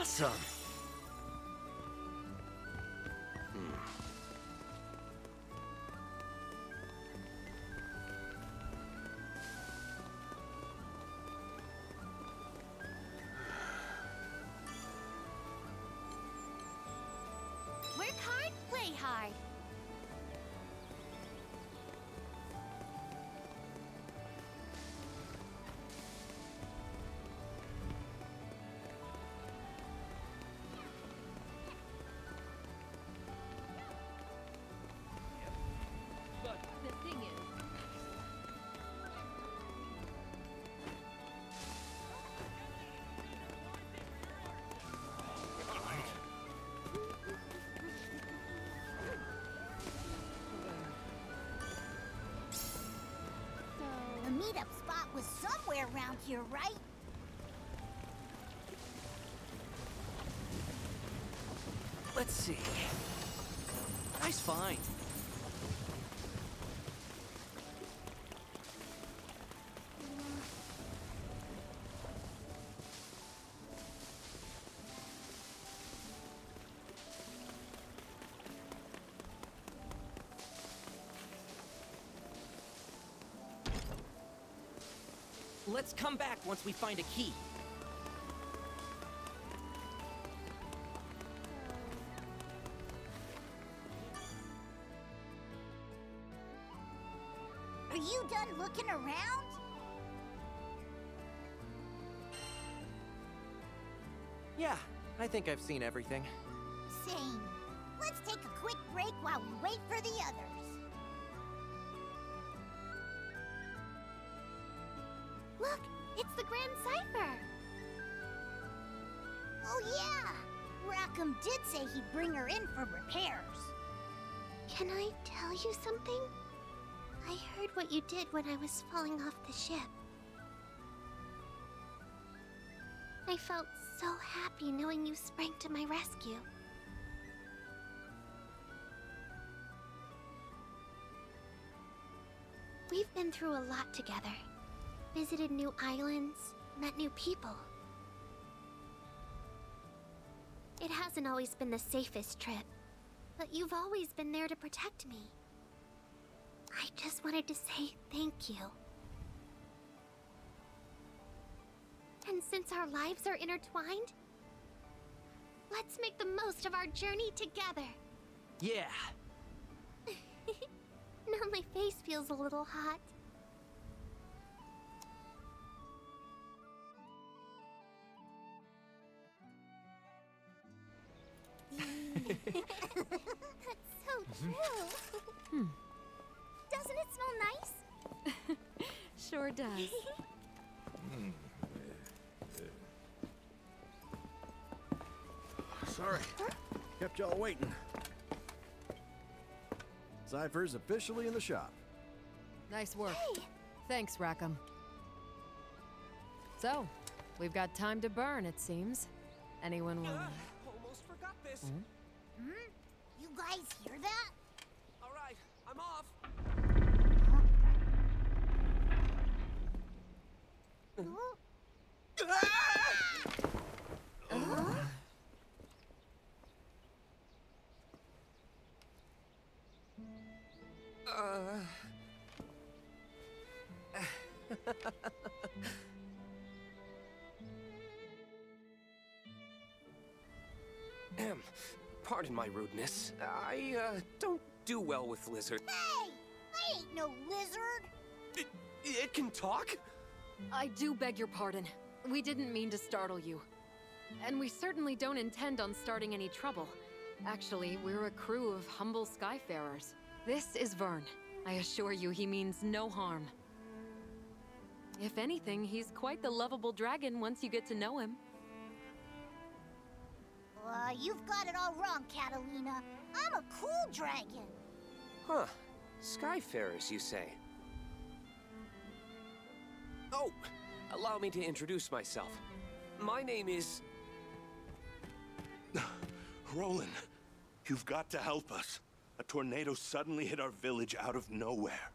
Awesome! Work hard, play hard. But the thing is... The meetup spot was somewhere around here, right? Let's see. Nice find. Let's come back once we find a key. Are you done looking around? Yeah, I think I've seen everything. Same. Let's take a quick break while we wait for the others. Look, it's the Grand Cipher. Oh yeah, Rackham did say he'd bring her in for repairs. Can I tell you something? I heard what you did when I was falling off the ship. I felt so happy knowing you sprang to my rescue. We've been through a lot together. Visited new islands, met new people. It hasn't always been the safest trip, but you've always been there to protect me. I just wanted to say thank you. And since our lives are intertwined, let's make the most of our journey together. Yeah. Now my face feels a little hot. That's so true. Doesn't it smell nice? Sure does. Sorry. Kept y'all waiting. Cypher's officially in the shop. Nice work. Hey! Thanks, Rackham. So, we've got time to burn, it seems. Anyone will... Almost forgot this. Hmm? You guys hear that? All right, I'm off. Pardon my rudeness. I don't do well with lizards. Hey! I ain't no lizard! It can talk? I do beg your pardon. We didn't mean to startle you. And we certainly don't intend on starting any trouble. Actually, we're a crew of humble skyfarers. This is Vern. I assure you he means no harm. If anything, he's quite the lovable dragon once you get to know him. You've got it all wrong, Catalina. I'm a cool dragon. Huh. Skyfarers, you say? Oh, allow me to introduce myself. My name is... Roland, you've got to help us. A tornado suddenly hit our village out of nowhere.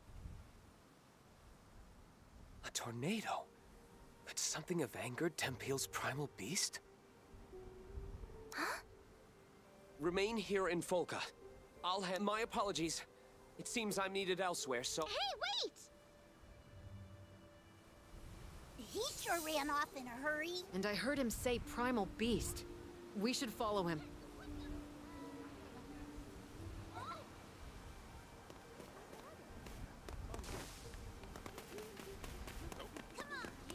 A tornado? Could something have angered Tempeal's primal beast? Remain here in Folka. I'll have my apologies. It seems I'm needed elsewhere, so... Hey, wait! He sure ran off in a hurry. And I heard him say primal beast. We should follow him. Come on, you!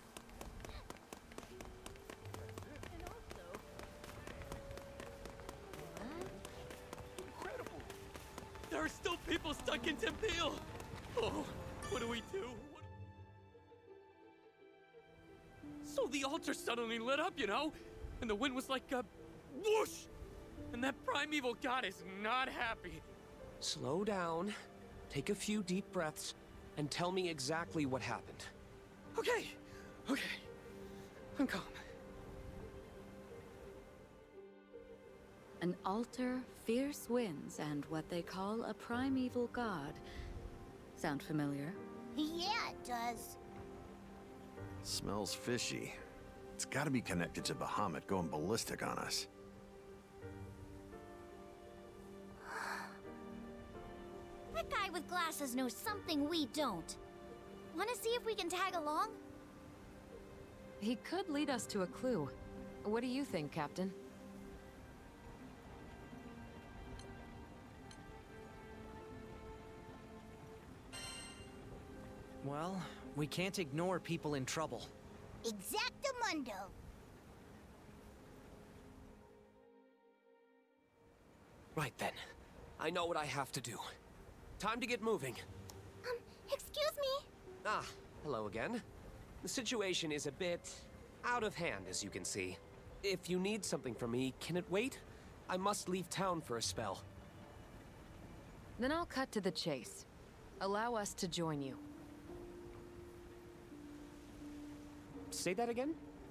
Incredible! There are still people stuck in Tempeal! Oh, what do we do? So the altar suddenly lit up, you know? And the wind was like a whoosh! And that primeval god is not happy. Slow down, take a few deep breaths, and tell me exactly what happened. Okay. I'm calm. An altar, fierce winds, and what they call a primeval god. Sound familiar? Yeah, it does. Smells fishy. It's gotta be connected to Bahamut going ballistic on us. That guy with glasses knows something we don't. Want to see if we can tag along? He could lead us to a clue. What do you think, Captain? Well, we can't ignore people in trouble. Exactamundo. Right then. I know what I have to do. Time to get moving. Excuse me? Ah, hello again. The situation is a bit out of hand, as you can see. If you need something from me, can it wait? I must leave town for a spell. Then I'll cut to the chase. Allow us to join you. Say that again?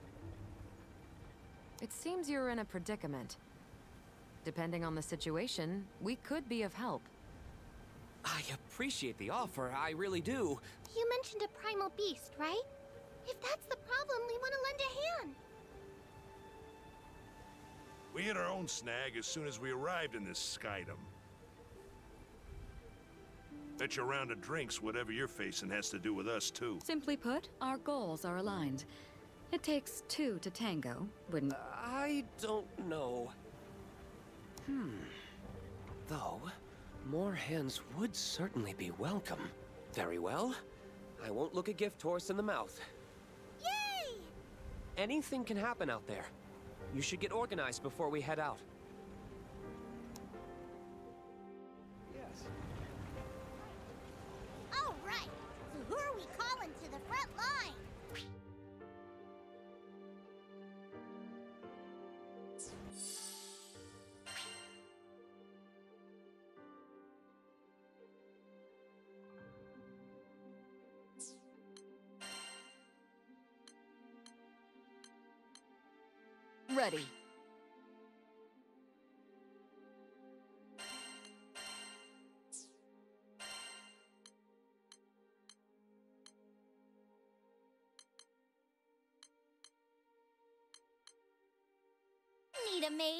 It seems you're in a predicament. Depending on the situation, we could be of help. I appreciate the offer, I really do. You mentioned a primal beast, right? If that's the problem, we want to lend a hand. We hit our own snag as soon as we arrived in this Skydom. Bet your round of drinks, whatever you're facing has to do with us, too. Simply put, our goals are aligned. It takes two to tango, wouldn't... I don't know. Though, more hands would certainly be welcome. Very well. I won't look a gift horse in the mouth. Yay! Anything can happen out there. You should get organized before we head out. All right. So who are we calling to the front line? Ready. Need a mage?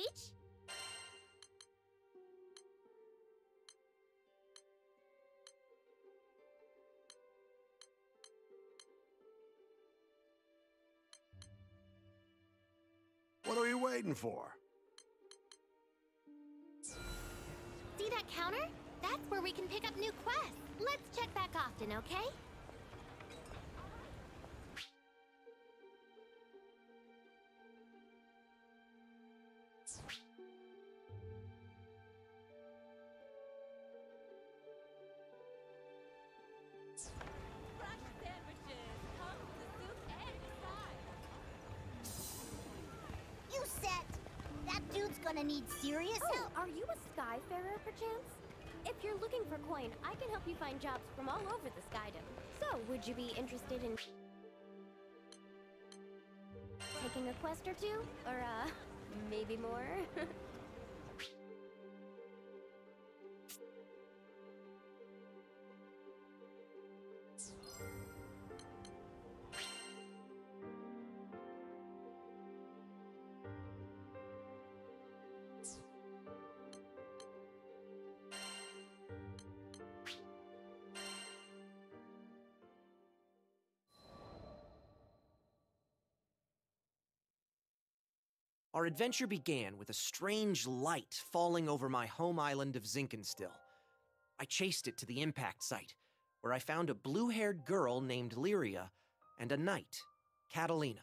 What are we waiting for? See that counter? That's where we can pick up new quests. Let's check back often, okay? You set. That dude's gonna need serious help. Are you a skyfarer, perchance? If you're looking for coin, I can help you find jobs from all over the Skydom. So, would you be interested in taking a quest or two? Or, maybe more? Our adventure began with a strange light falling over my home island of Zinkenstill. I chased it to the impact site, where I found a blue-haired girl named Lyria and a knight, Catalina.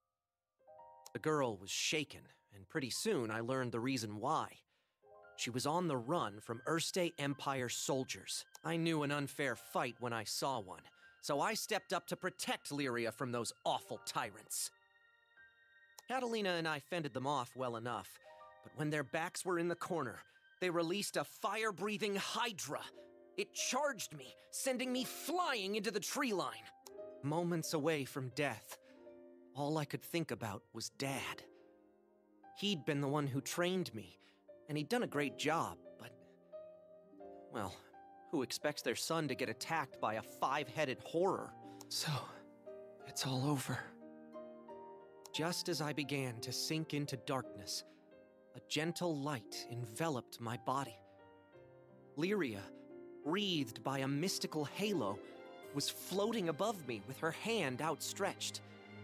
The girl was shaken, and pretty soon I learned the reason why. She was on the run from Erste Empire soldiers. I knew an unfair fight when I saw one, so I stepped up to protect Lyria from those awful tyrants. Catalina and I fended them off well enough, but when their backs were in the corner, they released a fire-breathing hydra. It charged me, sending me flying into the tree line. Moments away from death, all I could think about was Dad. He'd been the one who trained me, and he'd done a great job, but... well, who expects their son to get attacked by a 5-headed horror? So, it's all over. Just as I began to sink into darkness, a gentle light enveloped my body. Lyria, wreathed by a mystical halo, was floating above me with her hand outstretched.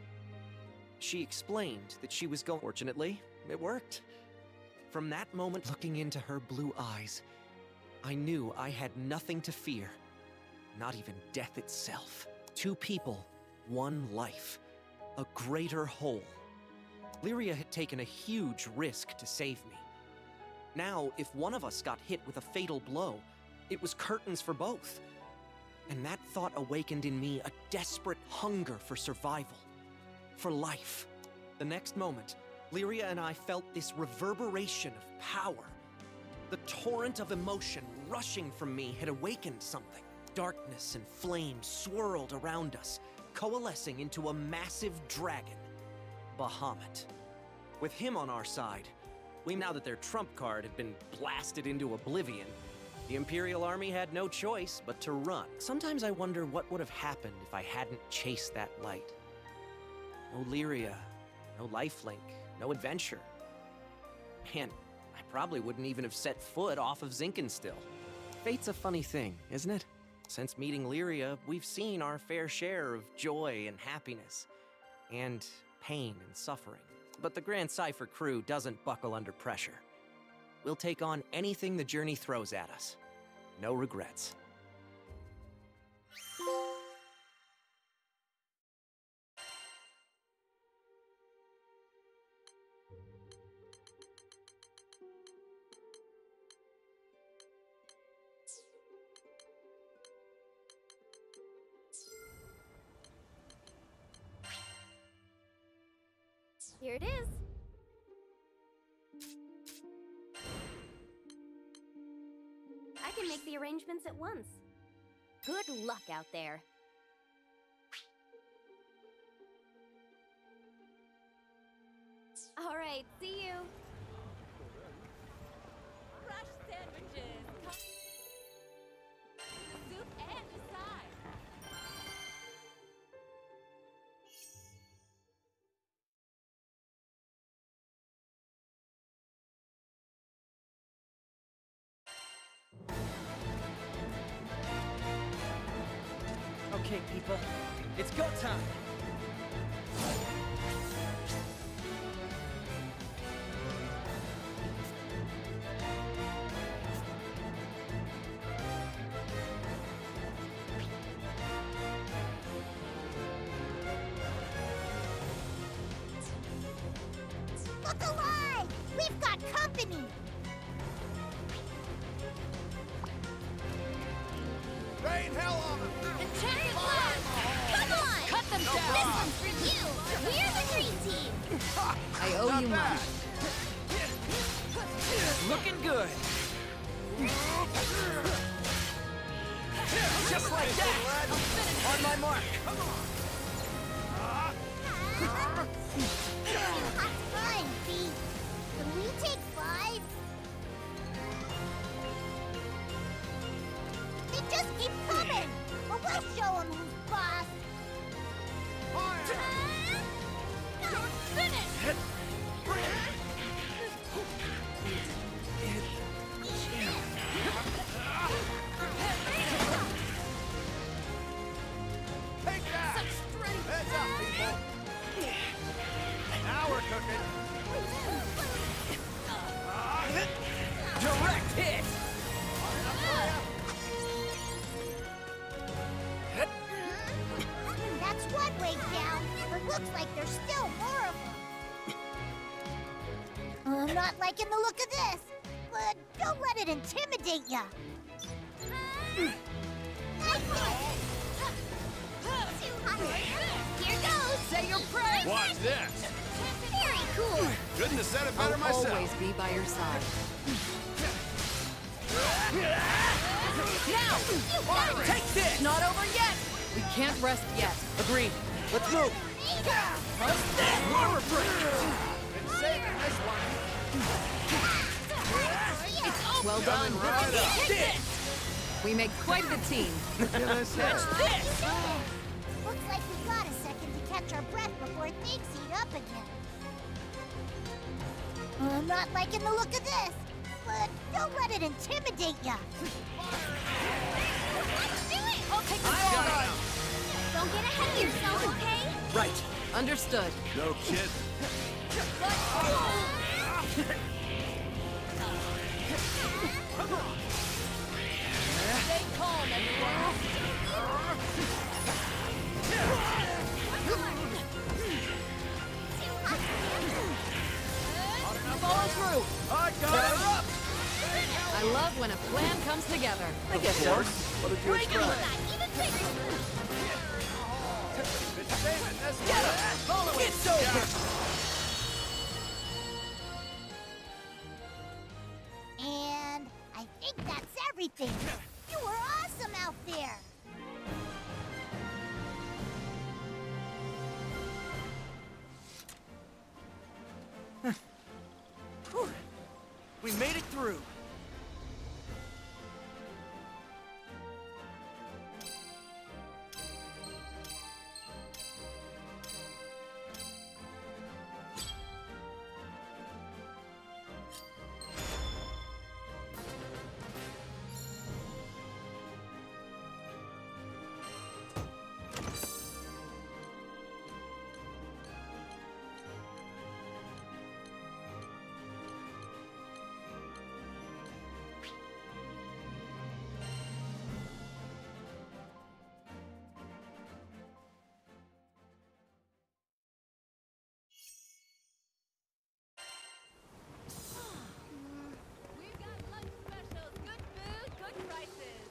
She explained that she was going... Fortunately, it worked. From that moment, looking into her blue eyes, I knew I had nothing to fear, not even death itself. 2 people, 1 life. A greater whole. Lyria had taken a huge risk to save me. Now, if one of us got hit with a fatal blow, it was curtains for both. And that thought awakened in me a desperate hunger for survival. For life. The next moment, Lyria and I felt this reverberation of power. The torrent of emotion rushing from me had awakened something. Darkness and flame swirled around us, coalescing into a massive dragon, Bahamut. With him on our side, now that their trump card had been blasted into oblivion, the Imperial Army had no choice but to run. Sometimes I wonder what would have happened if I hadn't chased that light. No Lyria, no lifelink, no adventure. Man, I probably wouldn't even have set foot off of Zinkenstill. Fate's a funny thing, isn't it? Since meeting Lyria, we've seen our fair share of joy and happiness, and pain and suffering. But the Grand Cypher crew doesn't buckle under pressure. We'll take on anything the journey throws at us. No regrets. Here it is. I can make the arrangements at once. Good luck out there. All right, see you. Fresh sandwiches. The soup and the side. Okay, people, it's go time! Look alive! We've got company! Rain hell on them! Enchanted land! Come on! Cut them down! This one's for you! We're the green team! I owe you much. Looking good! Just like that! On my mark! That's fine, B. Can we take 5? They just keep coming! But we'll show them who's boss! Don't finish! Take that! Such strength! Heads up, people! Now we're cooking! Looks like there's still more of them. I'm not liking the look of this, but don't let it intimidate ya. Here goes! Say your prayers! Watch this! Very cool! Couldn't have said it better myself. I'll always be by your side. Now! Take this! Not over yet! We can't rest yet. Agreed. Let's move. Armor break! Been saving this one. Well done. Right up. Take this! We make quite the team. Can I say? This! Looks like we got a second to catch our breath before things heat up again. I'm not liking the look of this, but don't let it intimidate ya. Let's do it! I'll take the ball. Don't get ahead of yourself, okay? Right. Understood. No kid. Stay calm, everyone. Follow through. I got it. I love when a plan comes together. I guess so. What did you expect? It's over! And I think that's everything. You were awesome out there. We made it through. We've got lunch specials, good food, good prices.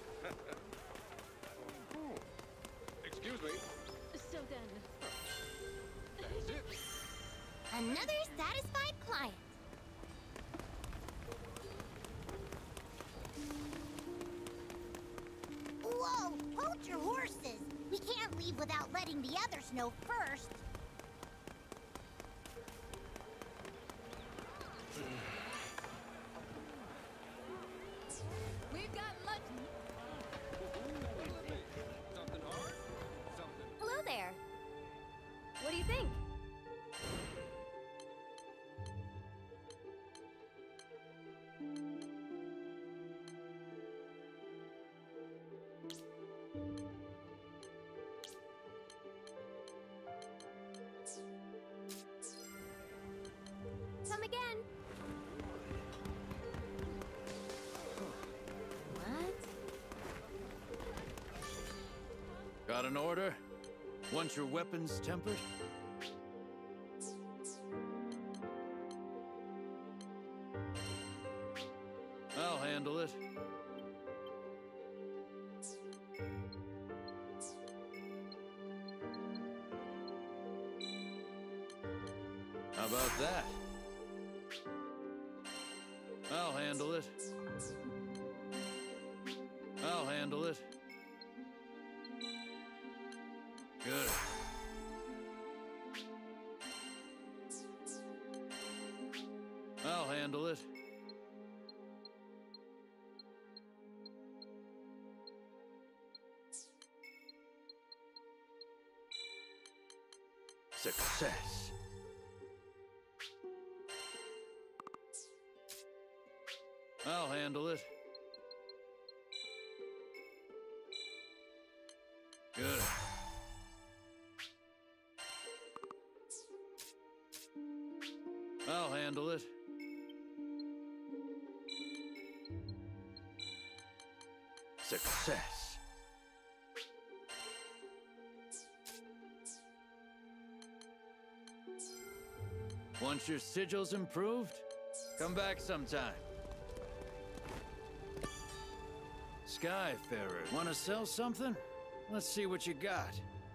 Excuse me. So then, That's it. Another satisfied client. Whoa! Hold your horses! We can't leave without letting the others know first. we've got lunch. Something hard? Something. Hello there. What do you think? Come again. What? Got an order? Want your weapons tempered? I'll handle it. How about that? I'll handle it. I'll handle it. Good. I'll handle it. Success. I'll handle it. Good. I'll handle it. Success. Once your sigil's improved, come back sometime. Skyfarer, wanna sell something? Let's see what you got.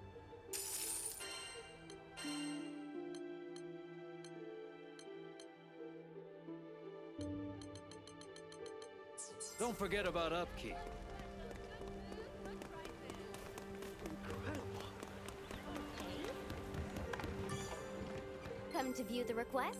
Don't forget about upkeep. Come to view the requests?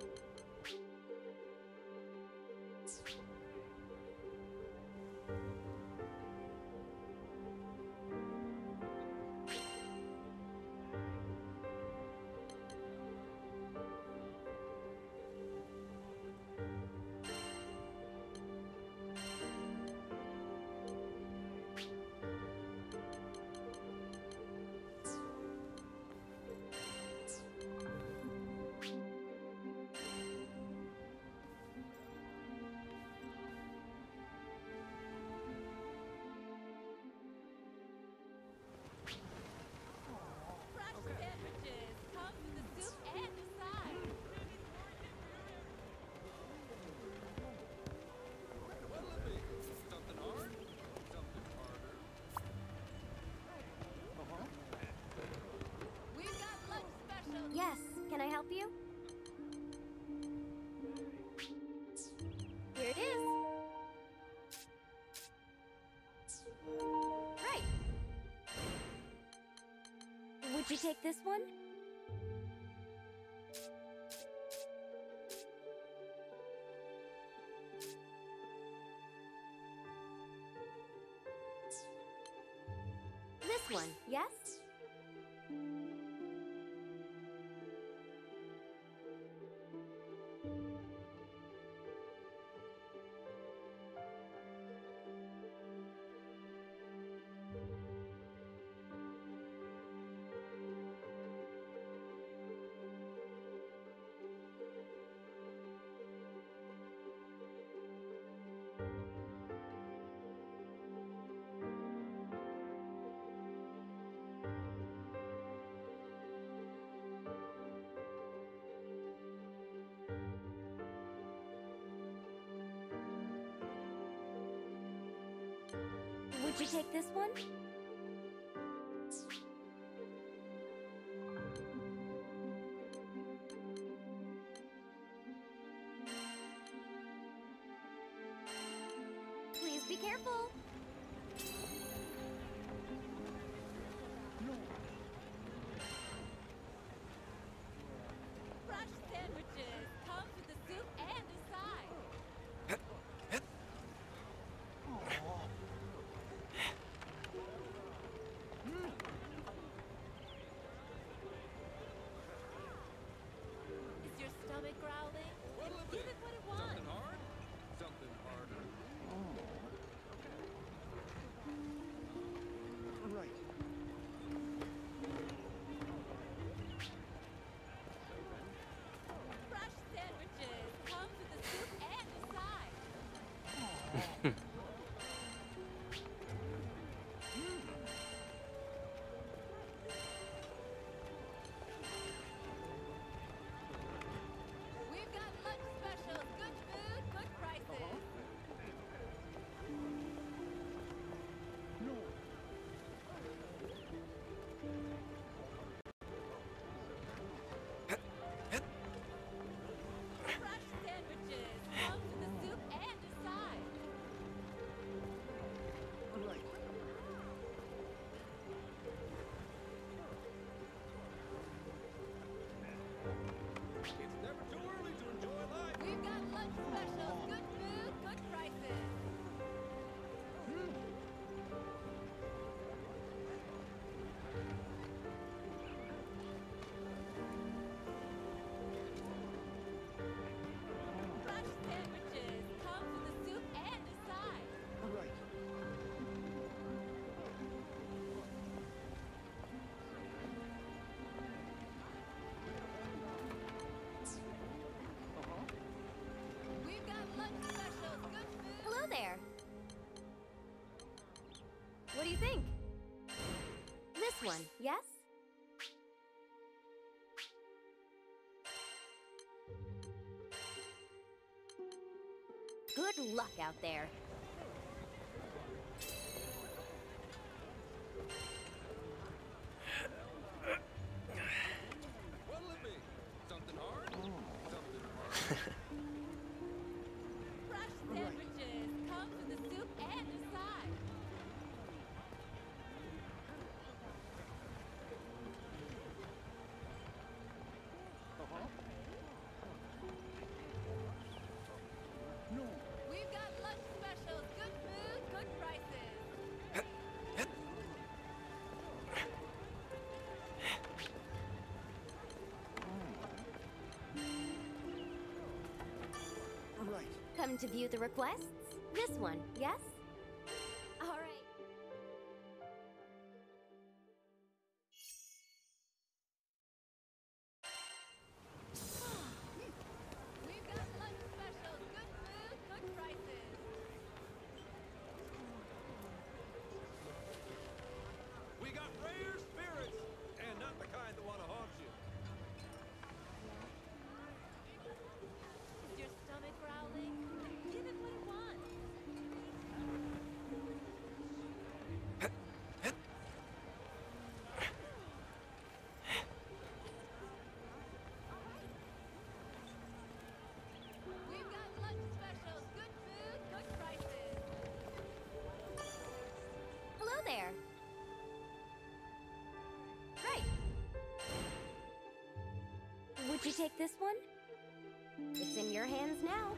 Yes, can I help you? Here it is. Right. Would you take this one? This one, yes? Would you take this one? Please be careful. Fresh sandwiches come with the soup and the side. Is your stomach growling? Give it what it wants. Something hard? Something harder. Right. Fresh sandwiches come with the soup and the side. We've got lunch specials, good food, good prices. Fresh sandwiches come with the soup and the side. Right. It's never too early to enjoy life. We've got lunch specials, good food, good prices. Fresh sandwiches come with the soup and the side. Right. We've got lunch specials, good food. Hello there. What do you think? This one, yes? good luck out there. What'll it be? Something hard? Something hard? Fresh sandwiches. Come to the soup and decide. We've got lunch specials. Good food, good prices. Right. Come to view the requests? This one, yes? All right. We've got lunch specials. Good food, good prices. We got rare spirits, and not the kind that want to haunt you. Is your stomach growling? Give it what it wants. We've got lunch specials. Good food, good prices. Hello there. Right. Would you take this one? It's in your hands now.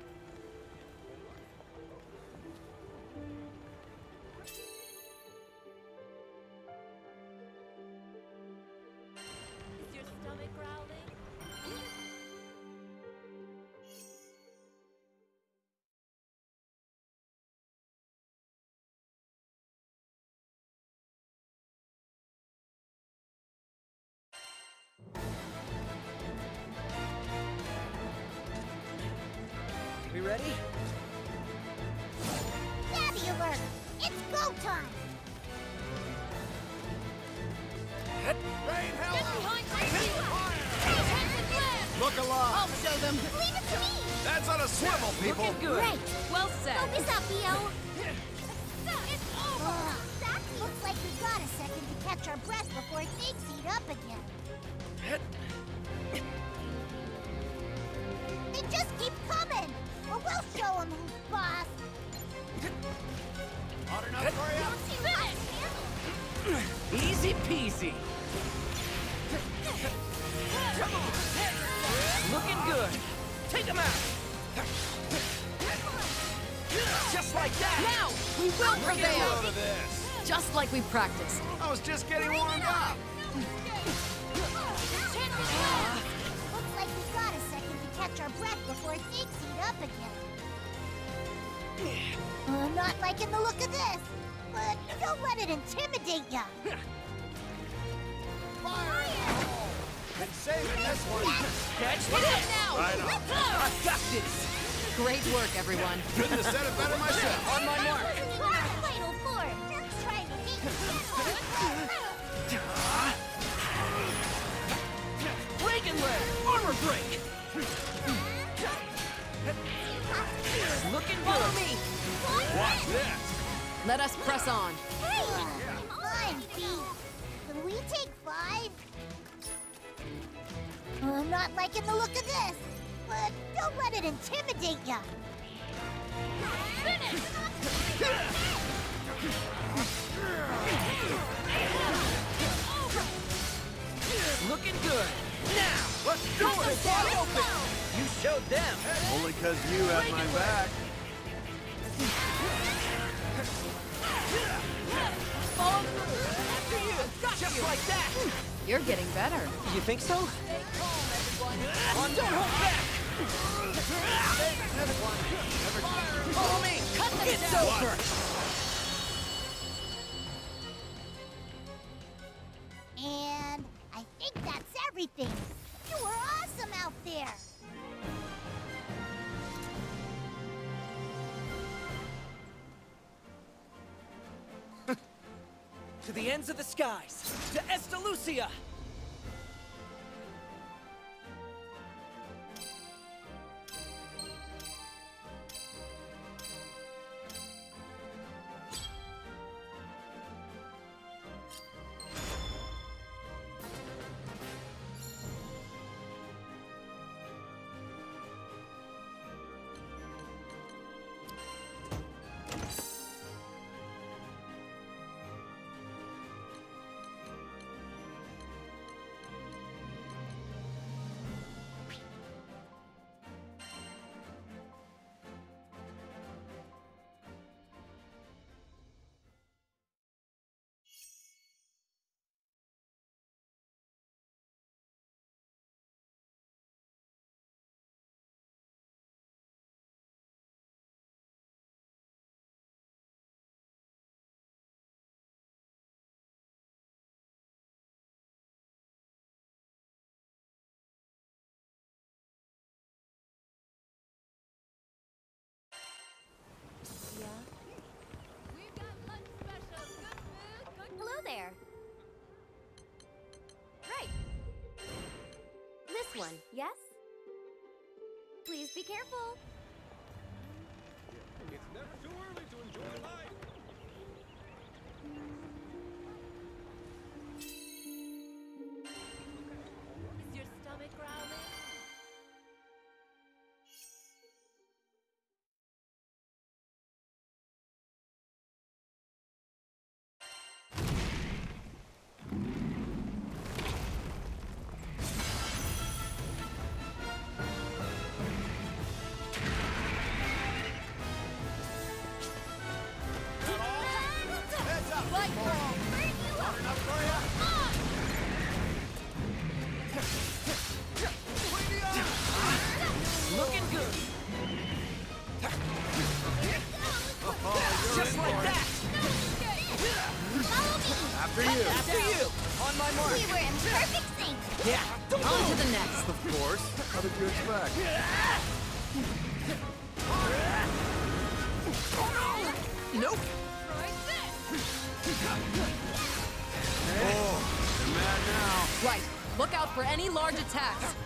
Is your stomach growling? Give it We ready? Gabby alert! It's go time! Rain hell out! Look alive! I'll show them! Leave it to me! That's on a swivel, people! Looking good. Great! Well said. Focus up, EO! It's over! Looks like we got a second to catch our breath before things heat up again. They just keep coming! Or we'll show them who's boss! Hot enough for you? Easy peasy. Come on. Looking good. Take him out. Just like that. Now, we will prevail. Load of this. Just like we practiced. I was just getting warmed up. Looks like we got a second to catch our breath before things heat up again. I'm not liking the look of this, but don't let it intimidate ya. Been saving this one. Catch Hit it now. Right on. I got this. Great work, everyone. Couldn't have said it better myself. On my mark. Vital form. Just trying to make Reagan leg. Armor break. Looking good. Follow me. Watch this. Let us press on. Hey! Fine, Pete. Can we take 5? I'm not liking the look of this, but don't let it intimidate ya. Looking good. Now, Let's do it. wide open. You showed them. Only because you have my back. Follow through. After you. Just like that. You're getting better. You think so? Don't hold back. Follow me. Cut them It's down. over. And I think that's everything. You were awesome out there. To the ends of the skies. To Estalucia. one, yes? Please be careful. It's never too early to enjoy life. Is your stomach growling? Looking good. Just like that. Follow me! After you. After you. On my mark. We were in perfect sync! Yeah. Don't On to the next. Of course. What did you expect? Nope. Oh, you're mad now. Right. Look out for any large attacks.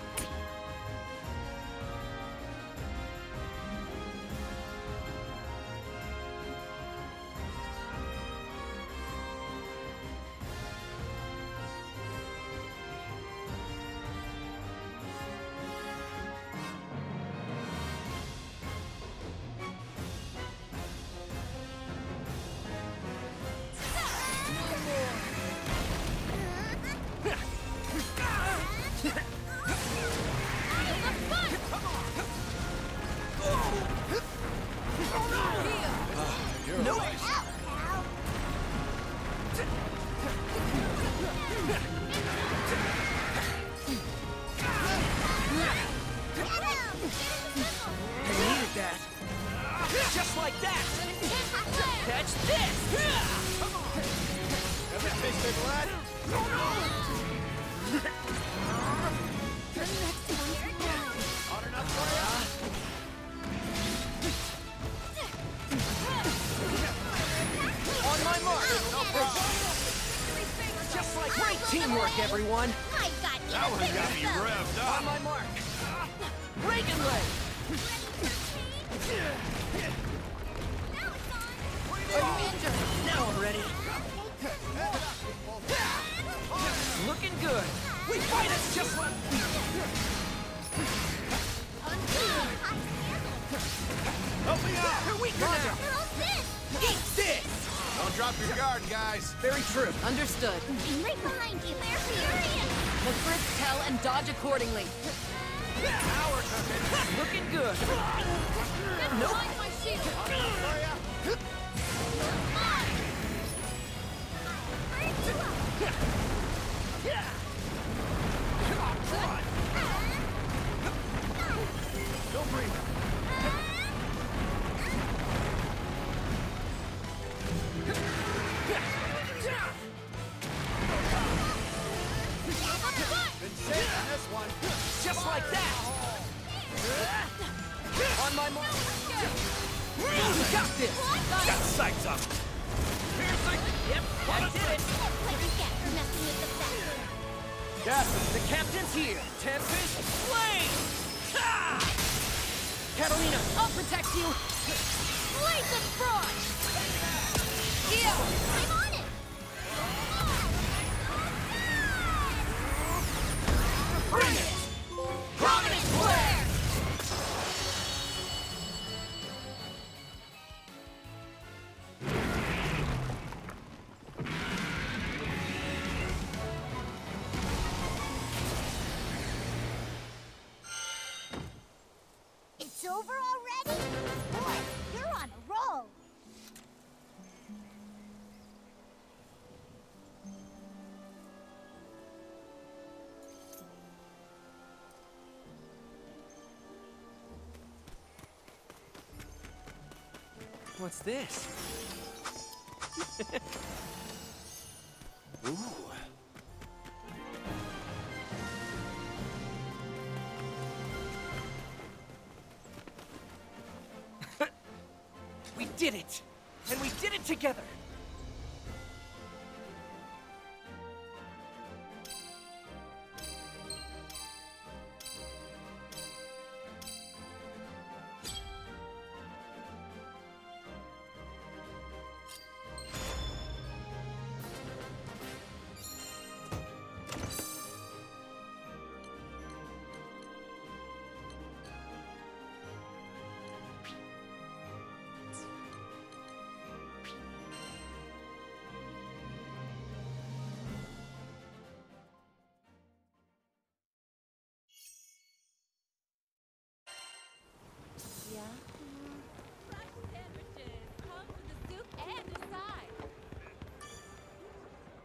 Just like that. Catch this. Ever tasted blood? Hot enough for On my mark. No problem. Just like great teamwork, everyone. My God, That one got me revved up. On my mark. Reagan leg. Are you injured? Now I'm ready. Looking good. We fight us just like... Help me out! You're weaker now. Eat this! Don't drop your guard, guys. Very true. Understood. I'm right behind you. They're furious! Look for its tell and dodge accordingly. Power cooking. Looking good. Nope. My shield. Don't breathe. Been saving this one. Just like that. On my mark. You got this. Got sights up. Piercing. Yep, I did it. What you get for messing with the best? Yes, the captain's here. Tempest Flame. Ha! Catalina, I'll protect you. Blaze of Frost! I'm on it! bring it. Prominent flare. It's over already? Boy, you're on a roll. What's this? Ooh. We did it! And we did it together!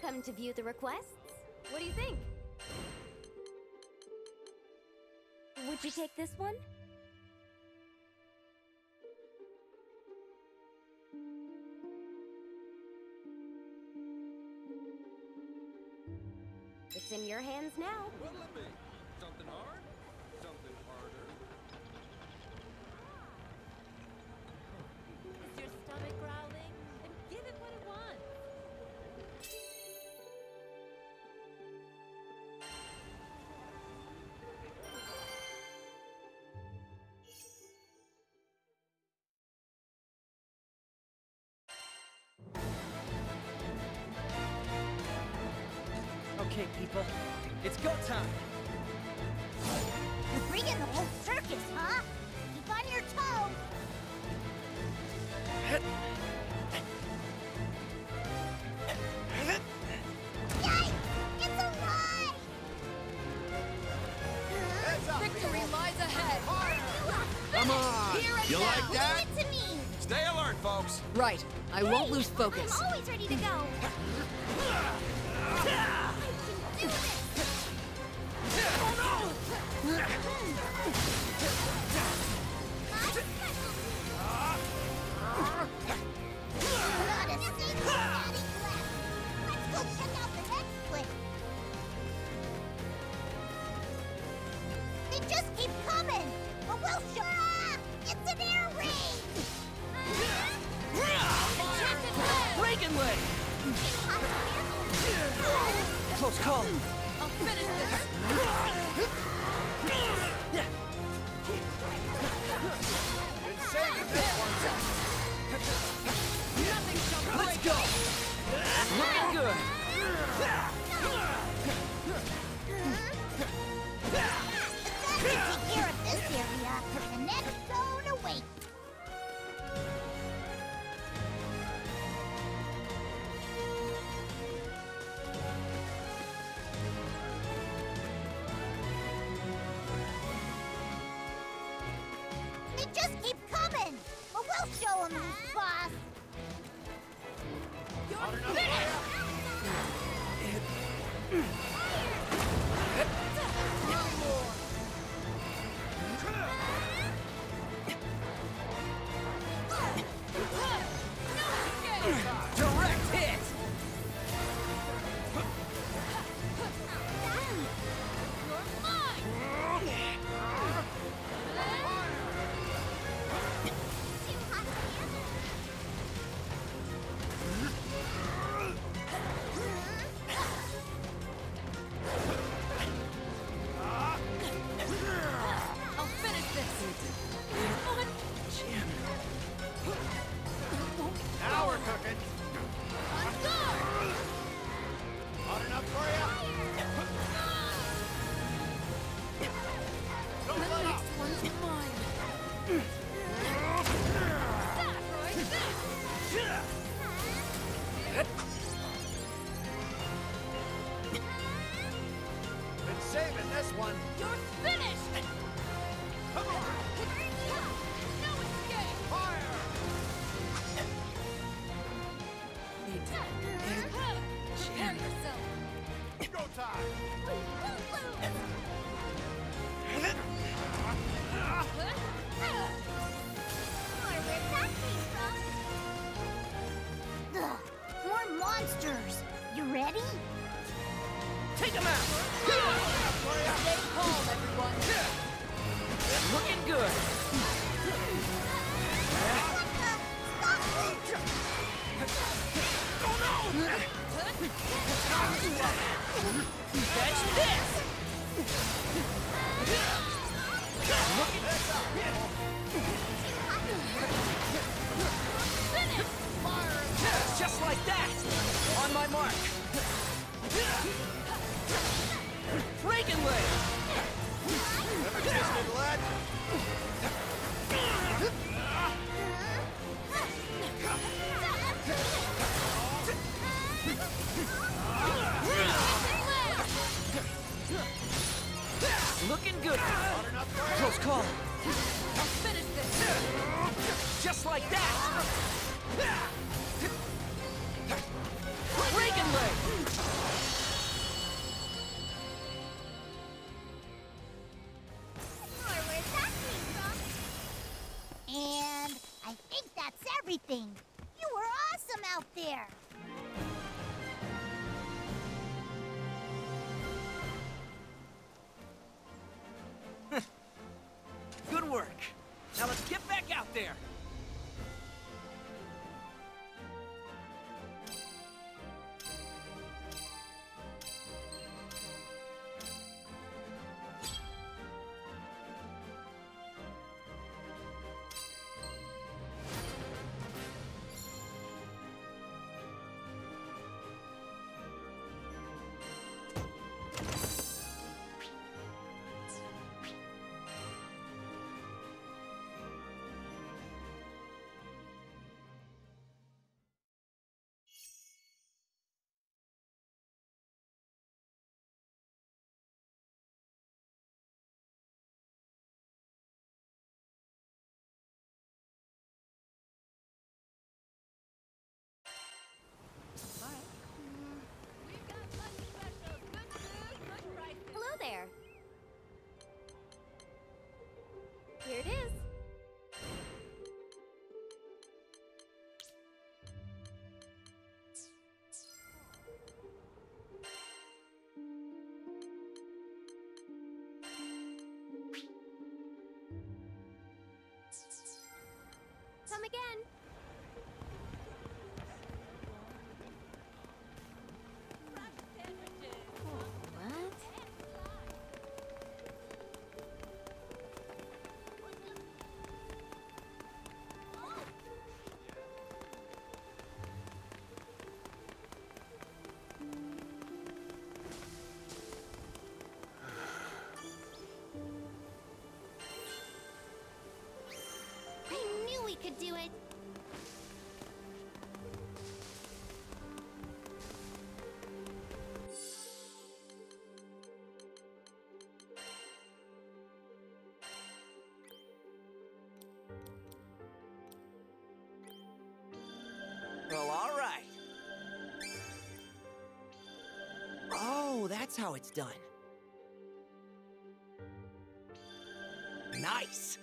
Come to view the requests? What do you think? Would you take this one? It's in your hands now. What'll it be? Something hard? Something harder? Is your stomach growling? Then give it what it wants. Okay, people, it's go time! You're bringing the whole circus, huh? Keep on your toes! Yikes! It's a ride! Victory lies ahead! Come on! You like that? Leave it to me! Stay alert, folks! Right. I won't lose focus. I'm always ready to go. Not a single daddy left! Let's go check out the next place! They just keep coming! But we'll show up! It's an air raid! Breaking leg! Close call! I'll finish this! Been saving this one. Nothing shall break! Let's go! Looking good! That should take care of this area. The next zone awaits. They just keep coming, but we'll show them who's boss. Direct hit! I'll finish this! Now we're cooking. On guard! Hot enough for you? The next one's mine! That, Roy! Been saving this one. You're finished! Come on! No escape! Fire! Prepare yourself! Go time! Ugh, more monsters. You ready? Take him out! Stay calm, everyone! Looking good! Oh no! Catch this! Just like that! On my mark! Breaking leg! Ever tasted lead? Looking good! Close call! I'll finish this! Just like that! Breaking leg! everything. You were awesome out there. Good work. Now let's get back out there. Hello there. Here it is. Come again. What? I knew we could do it. Well, all right. Oh, that's how it's done. Nice.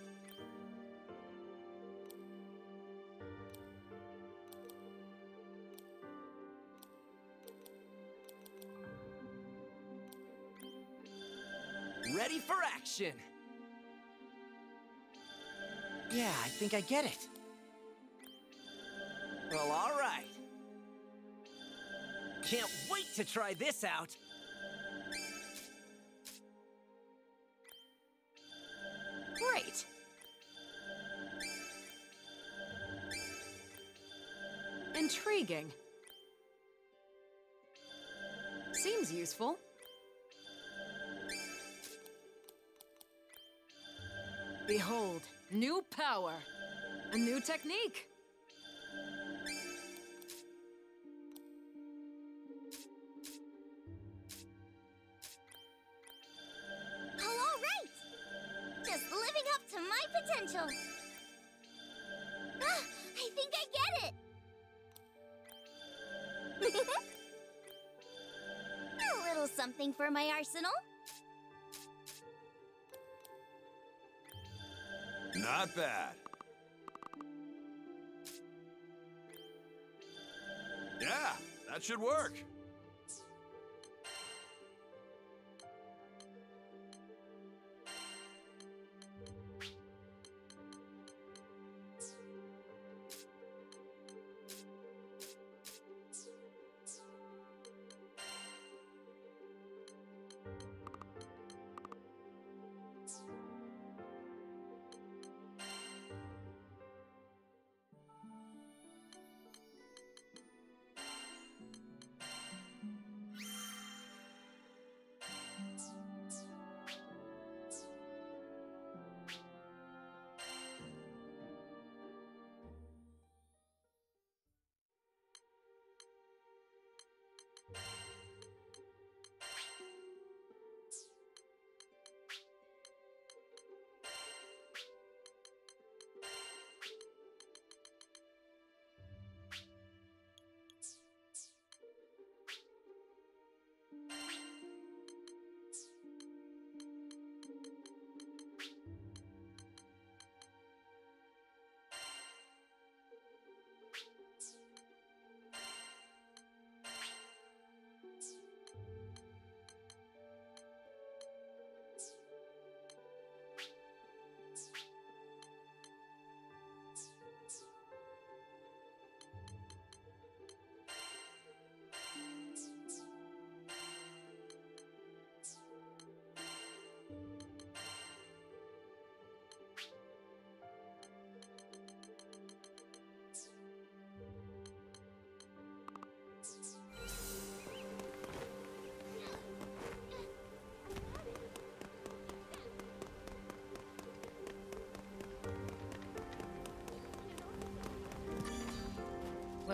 Ready for action. Yeah, I think I get it. Well, all right. Can't wait to try this out. Great. Intriguing. Seems useful. Behold, new power. A new technique. All right. Just living up to my potential. Ah, I think I get it. A little something for my arsenal. Not bad. Yeah, that should work.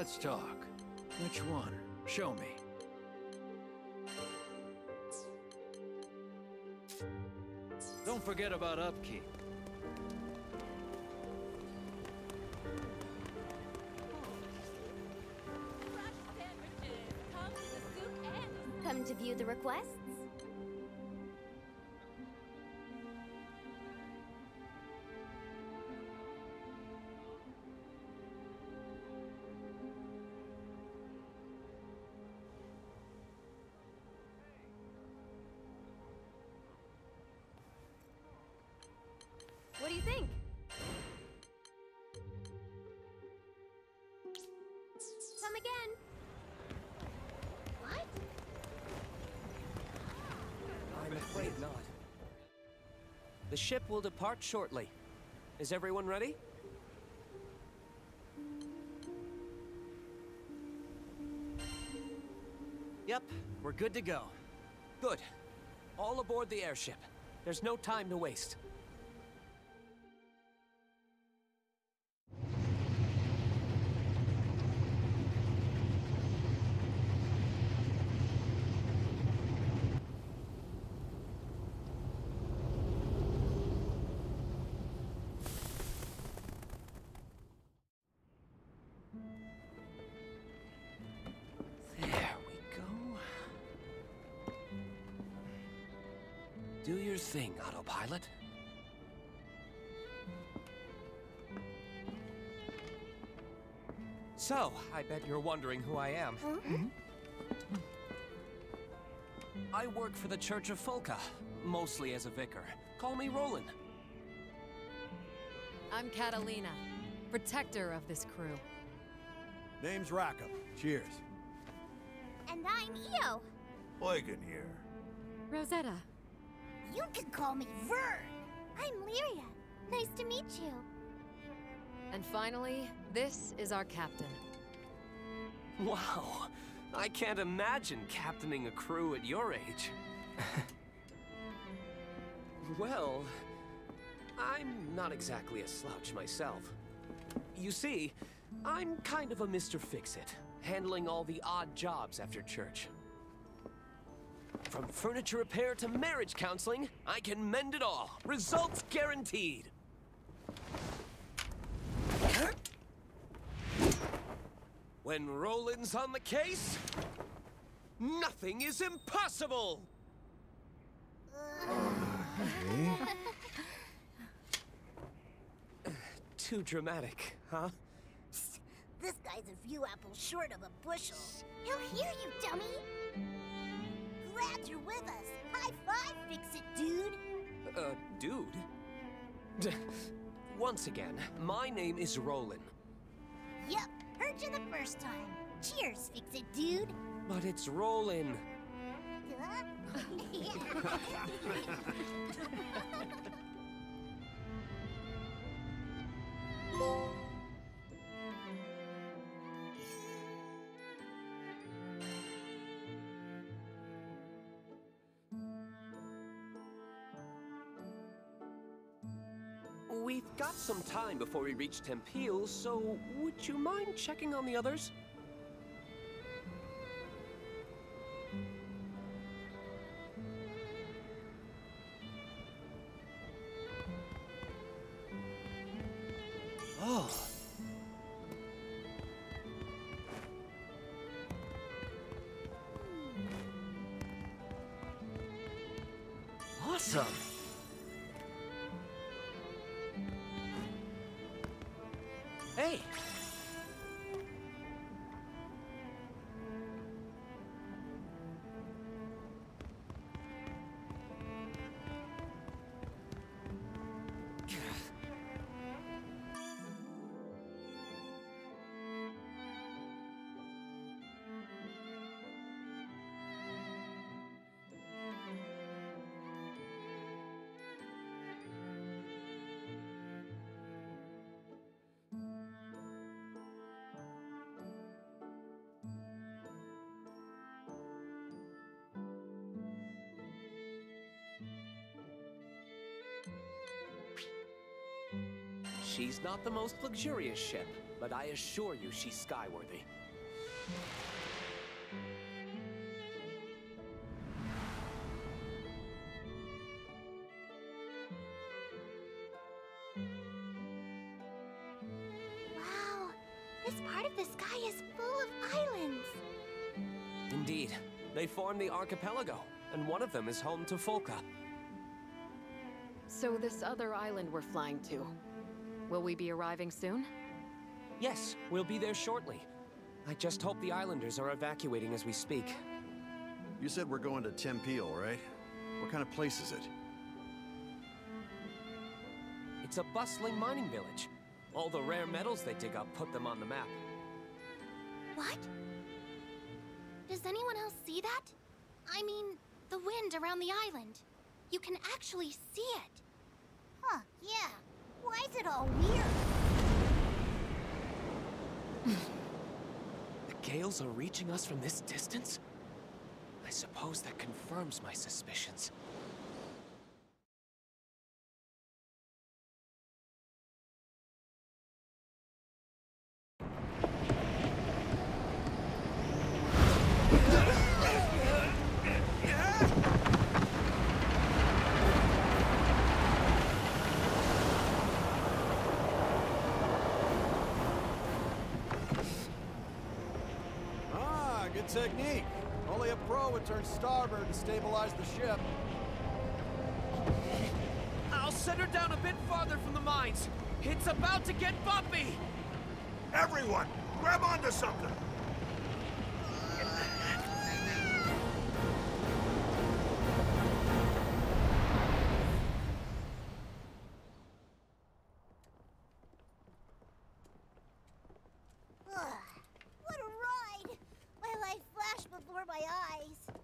Let's talk. Which one? Show me. Don't forget about upkeep. Come to view the requests? What do you think? Come again. What? I'm afraid not. The ship will depart shortly. Is everyone ready? Yep, we're good to go. Good. All aboard the airship. There's no time to waste. Do your thing, autopilot. So, I bet you're wondering who I am. I work for the Church of Folka, mostly as a vicar. Call me Roland. I'm Catalina, protector of this crew. Name's Rackham. Cheers. And I'm Io. Eugen here. Rosetta. You can call me Vern. I'm Lyria. Nice to meet you. And finally, this is our captain. Wow, I can't imagine captaining a crew at your age. Well, I'm not exactly a slouch myself. You see, I'm kind of a Mr. Fix-It, handling all the odd jobs after church. From furniture repair to marriage counseling, I can mend it all. Results guaranteed. When Roland's on the case, nothing is impossible! Too dramatic, huh? This guy's a few apples short of a bushel. He'll hear you, dummy! Glad you're with us. High five, Fix-It, dude! Dude? Once again, my name is Roland. Yep, heard you the first time. Cheers, Fix-It, dude! But it's Roland. We've got some time before we reach Tempeal, so would you mind checking on the others? Oh. Awesome. Hey. She's not the most luxurious ship, but I assure you she's skyworthy. Wow, this part of the sky is full of islands. Indeed. They form the archipelago, and one of them is home to Folka. So this other island we're flying to, will we be arriving soon? Yes, we'll be there shortly. I just hope the islanders are evacuating as we speak. You said we're going to Tempeel, right? What kind of place is it? It's a bustling mining village. All the rare metals they dig up put them on the map. What? Does anyone else see that? I mean, the wind around the island. You can actually see it. Huh, yeah. Why is it all weird? The gales are reaching us from this distance? I suppose that confirms my suspicions. Good technique. Only a pro would turn starboard to stabilize the ship. I'll set her down a bit farther from the mines. It's about to get bumpy! Everyone, grab onto something! What a ride! My life flashed before my eyes.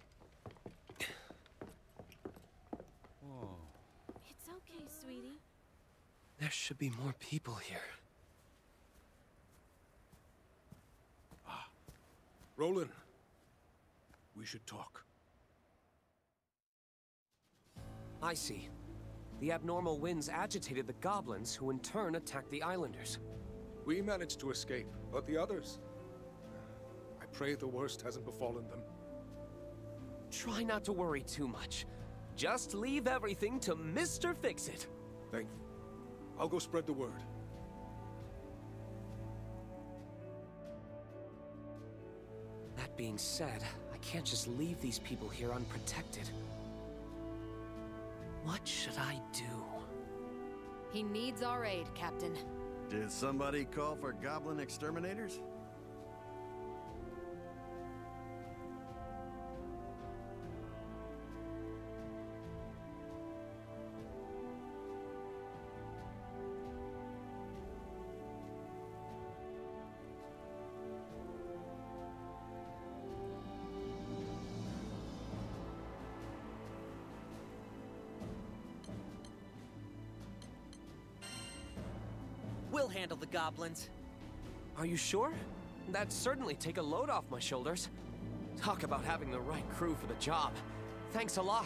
It's okay, sweetie. There should be more people here. Roland, we should talk. I see. The abnormal winds agitated the goblins, who in turn attacked the islanders. We managed to escape, but the others... I pray the worst hasn't befallen them. Try not to worry too much. Just leave everything to Mr. Fix-It. Thank you. I'll go spread the word. That being said, I can't just leave these people here unprotected. What should I do? He needs our aid, Captain. Did somebody call for goblin exterminators? We'll handle the goblins. Are you sure? That'd certainly take a load off my shoulders. Talk about having the right crew for the job. Thanks a lot.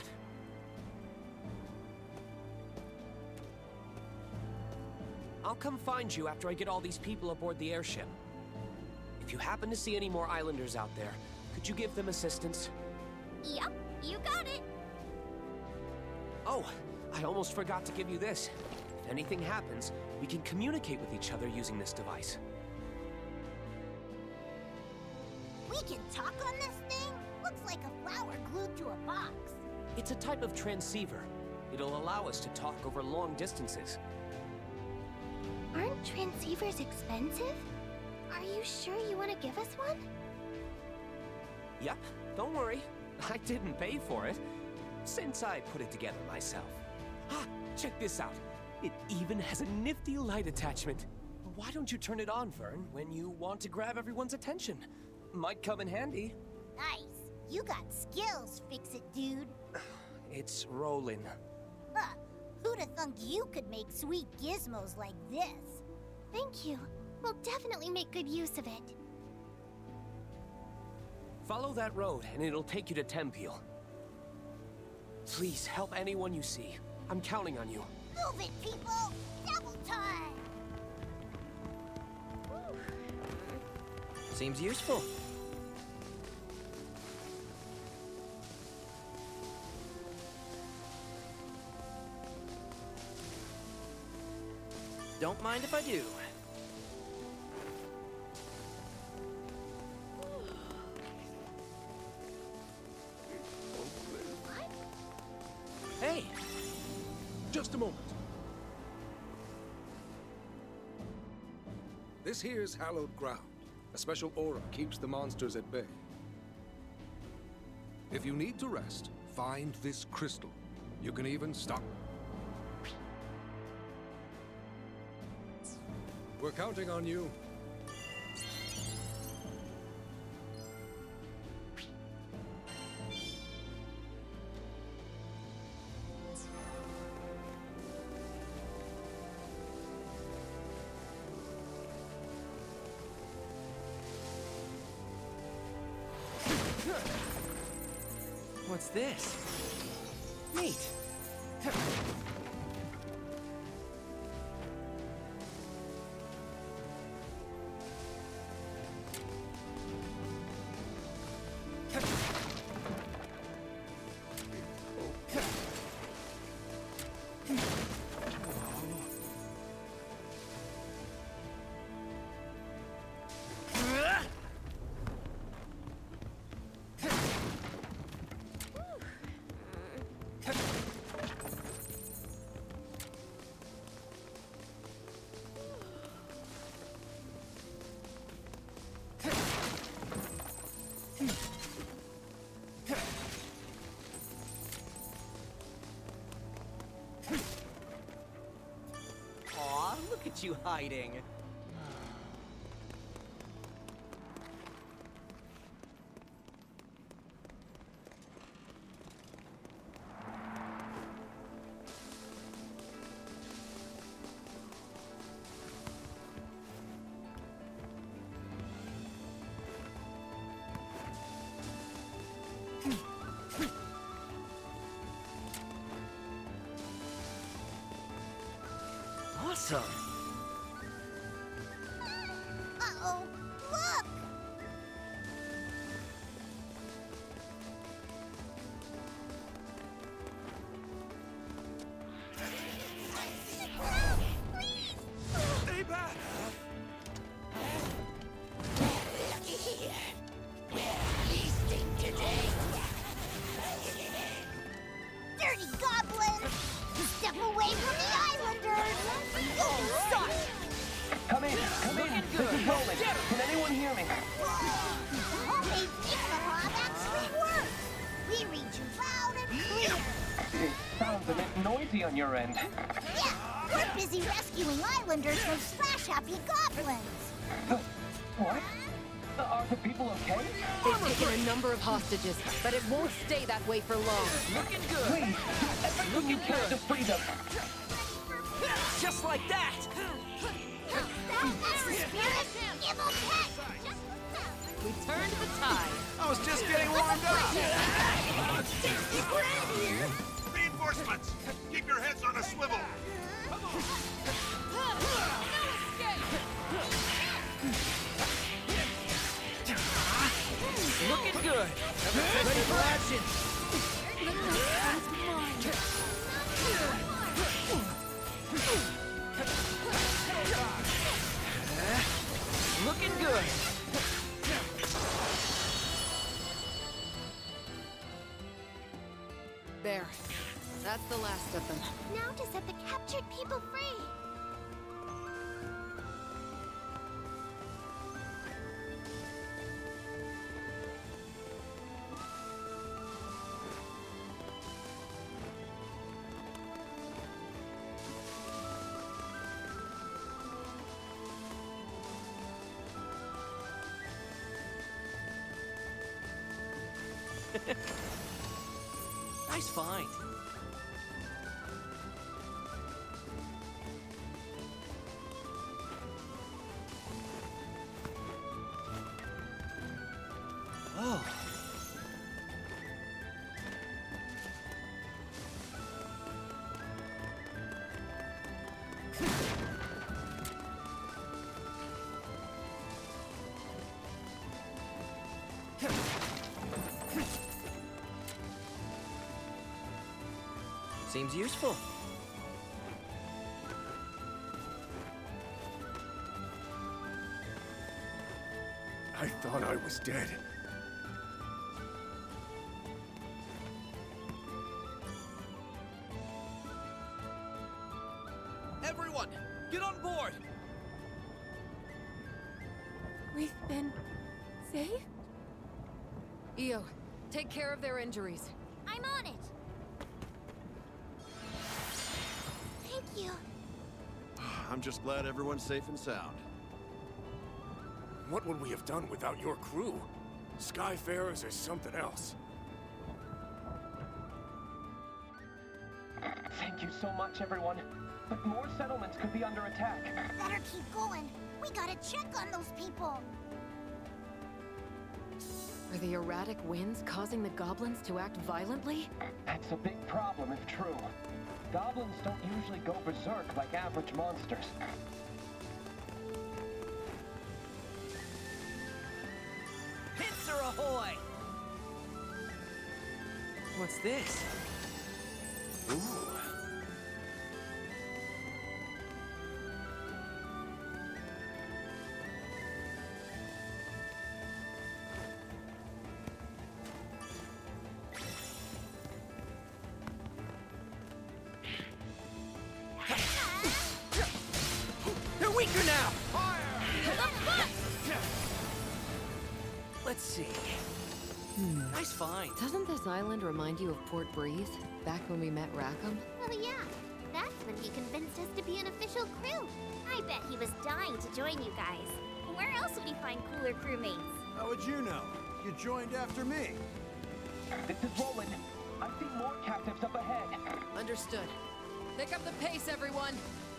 I'll come find you after I get all these people aboard the airship. If you happen to see any more islanders out there, could you give them assistance? Yep, you got it. Oh, I almost forgot to give you this. If anything happens, we can communicate with each other using this device. We can talk on this thing? Looks like a flower glued to a box. It's a type of transceiver. It'll allow us to talk over long distances. Aren't transceivers expensive? Are you sure you want to give us one? Yep, don't worry. I didn't pay for it, since I put it together myself. Ah, check this out. It even has a nifty light attachment. Why don't you turn it on, Vern, when you want to grab everyone's attention? Might come in handy. Nice. You got skills, Fix-It dude. It's rolling. Huh. Who'da thunk you could make sweet gizmos like this? Thank you. We'll definitely make good use of it. Follow that road, and it'll take you to Tempeel. Please help anyone you see. I'm counting on you. Move it, people! Double time! Seems useful. Don't mind if I do. Hey! Just a moment. This here's hallowed ground. A special aura keeps the monsters at bay. If you need to rest, find this crystal. You can even stop. We're counting on you. What's this? Neat. Look at you hiding. Awesome. Uh-oh, look! Stay back! Looky here. We're feasting today. Dirty goblins! Step away from the islanders! Oh, sorry! Come in, this is Relink. Can anyone hear me? Hey, Zigzagrande actually works! We read you loud and clear! It sounds a bit noisy on your end. Yeah, we're busy rescuing islanders from slash-happy goblins! What? Are the people okay? They've taken a number of hostages, but it won't stay that way for long. Looking good. Please, do everything you can to free them. Just like that. That's the spirit! Give 'em heck! We turned the tide. I was just getting warmed up! Reinforcements! Keep your heads on a swivel! Looking good. Ready for action. Looking good. There. That's the last of them. Now to set the captured people free. Nice find. Oh. Seems useful. I thought I was dead. Everyone, get on board! We've been safe? Io, take care of their injuries. I'm on it. Thank you. I'm just glad everyone's safe and sound. What would we have done without your crew? Skyfarers are something else. Thank you so much, everyone. But more settlements could be under attack. Better keep going. We gotta check on those people. Are the erratic winds causing the goblins to act violently? That's a big problem if true. Goblins don't usually go berserk like average monsters. Pincer ahoy! What's this? Ooh. They're weaker now! Let's see. Nice find. Doesn't this island remind you of Port Breeze? Back when we met Rackham? Oh yeah, that's when he convinced us to be an official crew. I bet he was dying to join you guys. Where else would he find cooler crewmates? How would you know? You joined after me. This is Roland. I see more captives up ahead. Understood. Pick up the pace, everyone!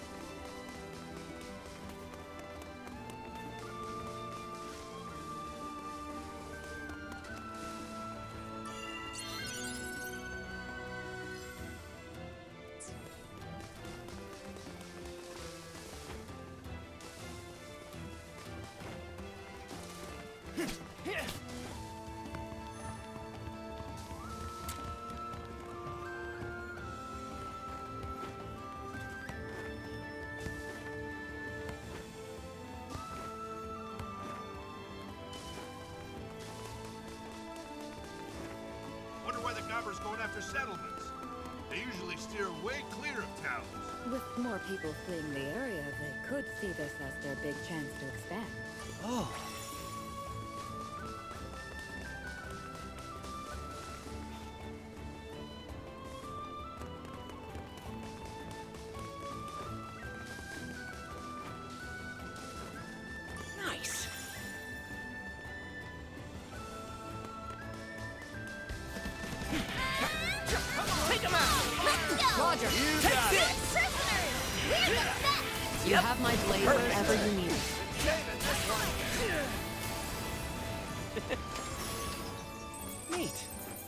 Wonder why the gobbers going after settlements. They usually steer way clear of towns. With more people fleeing the area, they could see this as their big chance to expand. Oh. Nice. Take him out! Roger! You got it! Prisoners! We're the best! You have my blade wherever you need it. Neat.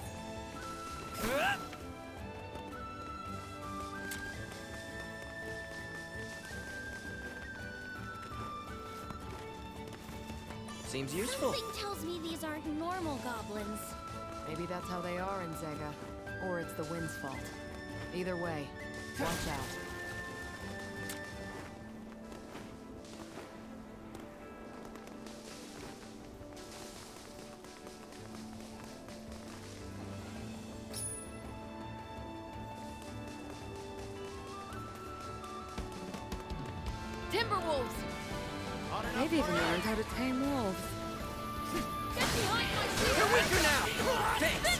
Seems useful. Something tells me these aren't normal goblins. Maybe that's how they are in Zega. Or it's the wind's fault. Either way, watch out. Timberwolves! They've even learned how to tame wolves. Get behind my shield! You're weaker now! Thanks!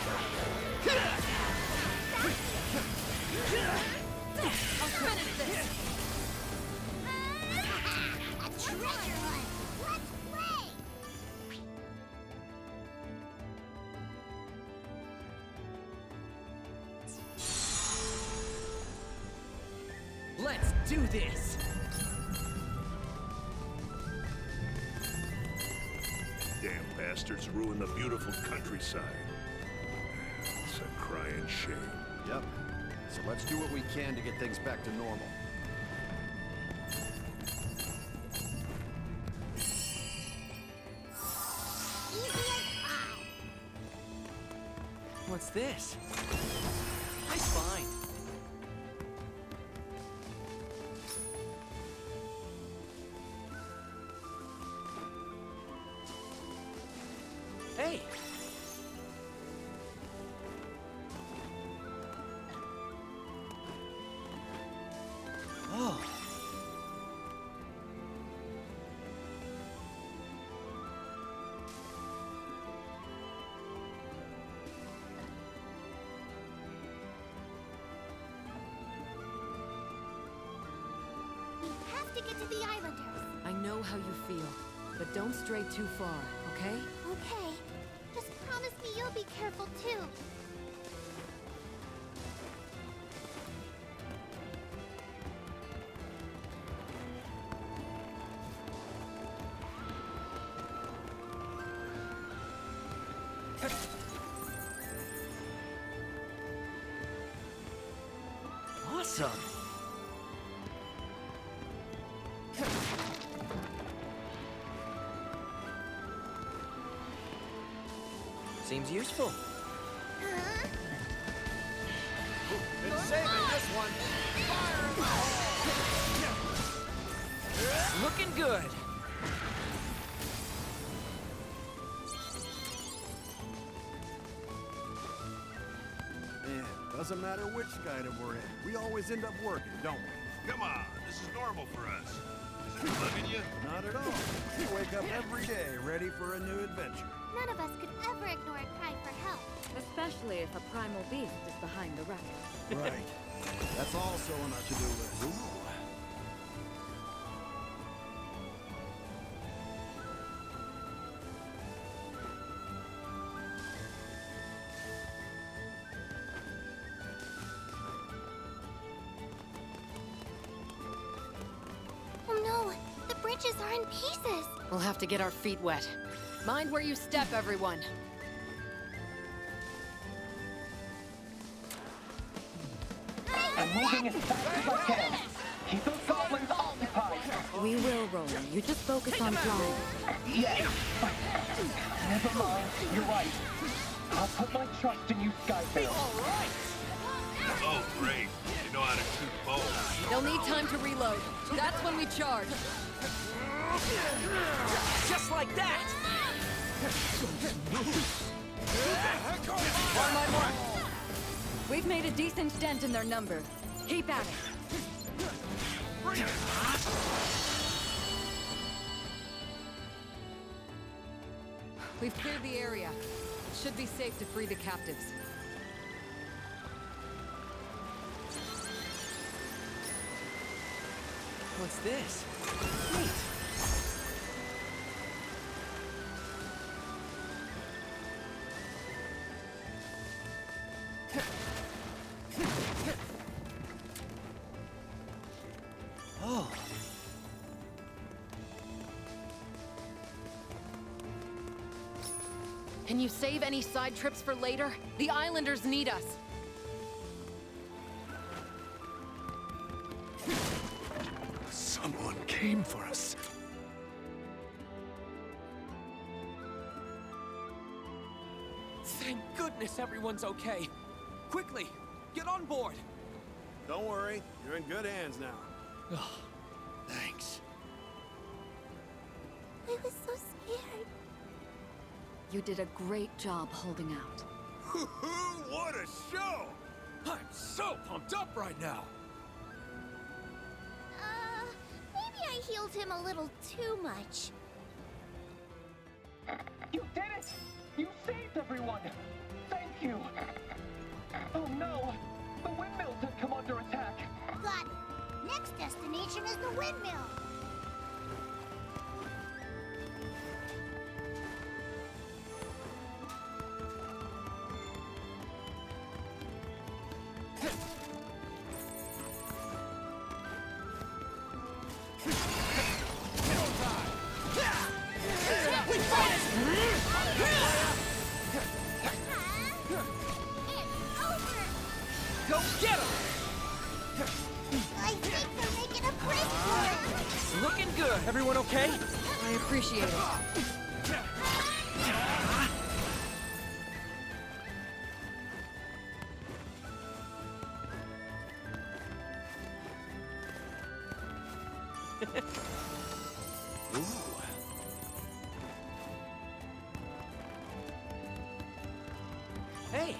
I'll finish this! A treasure hunt! Let's play! Let's do this! Damn bastards ruin the beautiful countryside. It's a crying shame. Yep. So let's do what we can to get things back to normal. Easy as pie. What's this? Nice find. to get to the Islanders. I know how you feel, but don't stray too far, okay? Okay. Just promise me you'll be careful too. Awesome! Seems useful. Been saving this one. Fire in the hole! Looking good. Man, doesn't matter which Skydom we're in. We always end up working, don't we? Come on, this is normal for us. Is it bugging you? Not at all. We wake up every day ready for a new adventure. None of us could ever ignore a cry for help. Especially if a primal beast is behind the ruckus. Right. That's also on our to-do list. Oh no, the bridges are in pieces. We'll have to get our feet wet. Mind where you step, everyone. I'm moving as fast as I can. Keep those goblins occupied. We will, Roland. You just focus on flying. Yes. Never mind. You're right. I'll put my trust in you, Skyfaring. Oh, great. You know how to shoot bows. They'll need time to reload. That's when we charge. Just like that! On my mark! We've made a decent dent in their number. Keep at it. We've cleared the area. It should be safe to free the captives. What's this? Wait! Oh. Can you save any side trips for later? The Islanders need us. Someone came for us. Thank goodness everyone's okay. Quickly, get on board. Don't worry, you're in good hands now. Oh, thanks. I was so scared. You did a great job holding out. What a show! I'm so pumped up right now. Maybe I healed him a little too much. You did it! You saved everyone! Thank you! Oh no! The windmills have come under attack! Got it. Next destination is the windmill. Go get him! I think they're making a break for it. Looking good. Everyone okay? I appreciate it. Hey!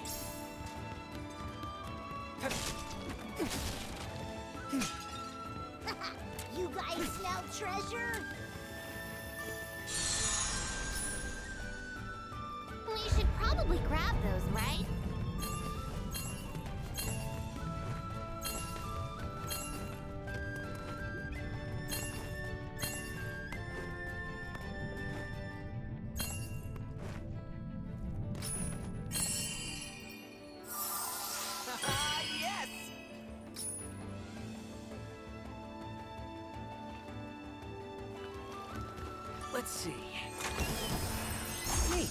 You guys smell treasure? We should probably grab those, right? Let's see. Neat.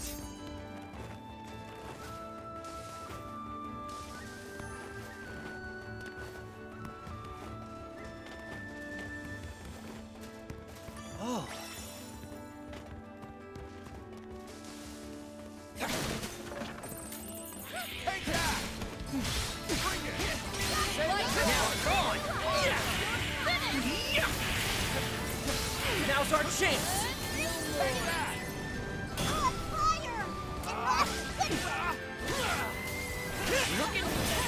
Oh. Take that! Bring it! Now it's on! Yeah. Now's our chance! On fire! Looking...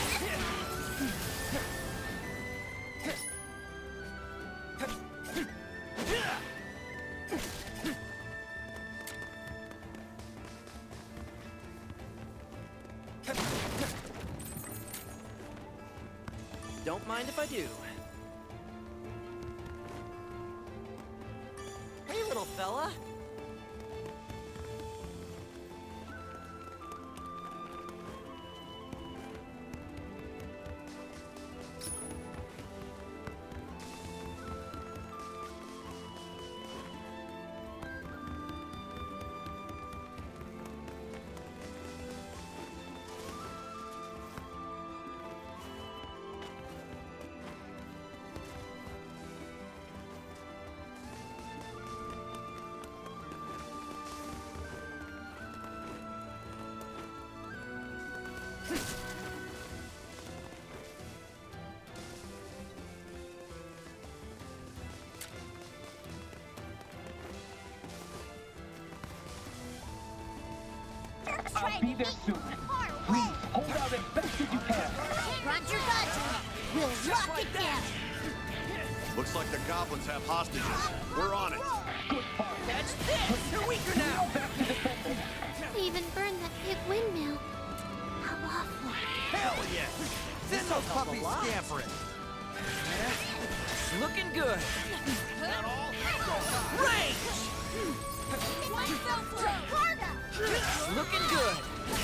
Don't mind if I do. Hey, little fella. I'll be there soon. Please, hold out as best as you can. Roger, Roger. We'll lock it down. Looks like the goblins have hostages. We're on it. Good part. That's this! They're weaker now! We even burned that big windmill. How awful. Hell yes! Send those puppies scampering. Looking good. Rage! Looking good.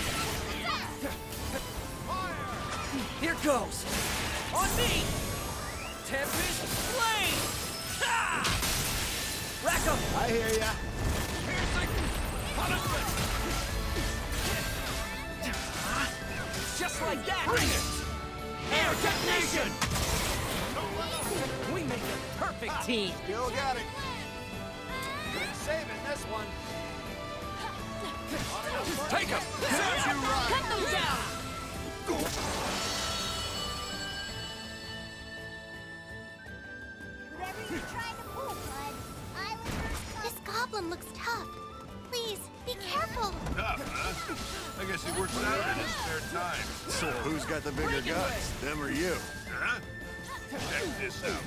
Here goes. On me! Tempest Flame! Ha! Rack 'em! I hear ya. Piercing! Punishment! Just like that! Bring it! Air detonation! We make a perfect team! Still got it. Couldn't save it this one. Take him! Serves you right. Cut them down! Whatever you're trying to pull, bud. This goblin looks tough. Please, be careful. Tough, huh? I guess he works out in his spare time. So who's got the bigger guts, them or you? Huh? Check this out.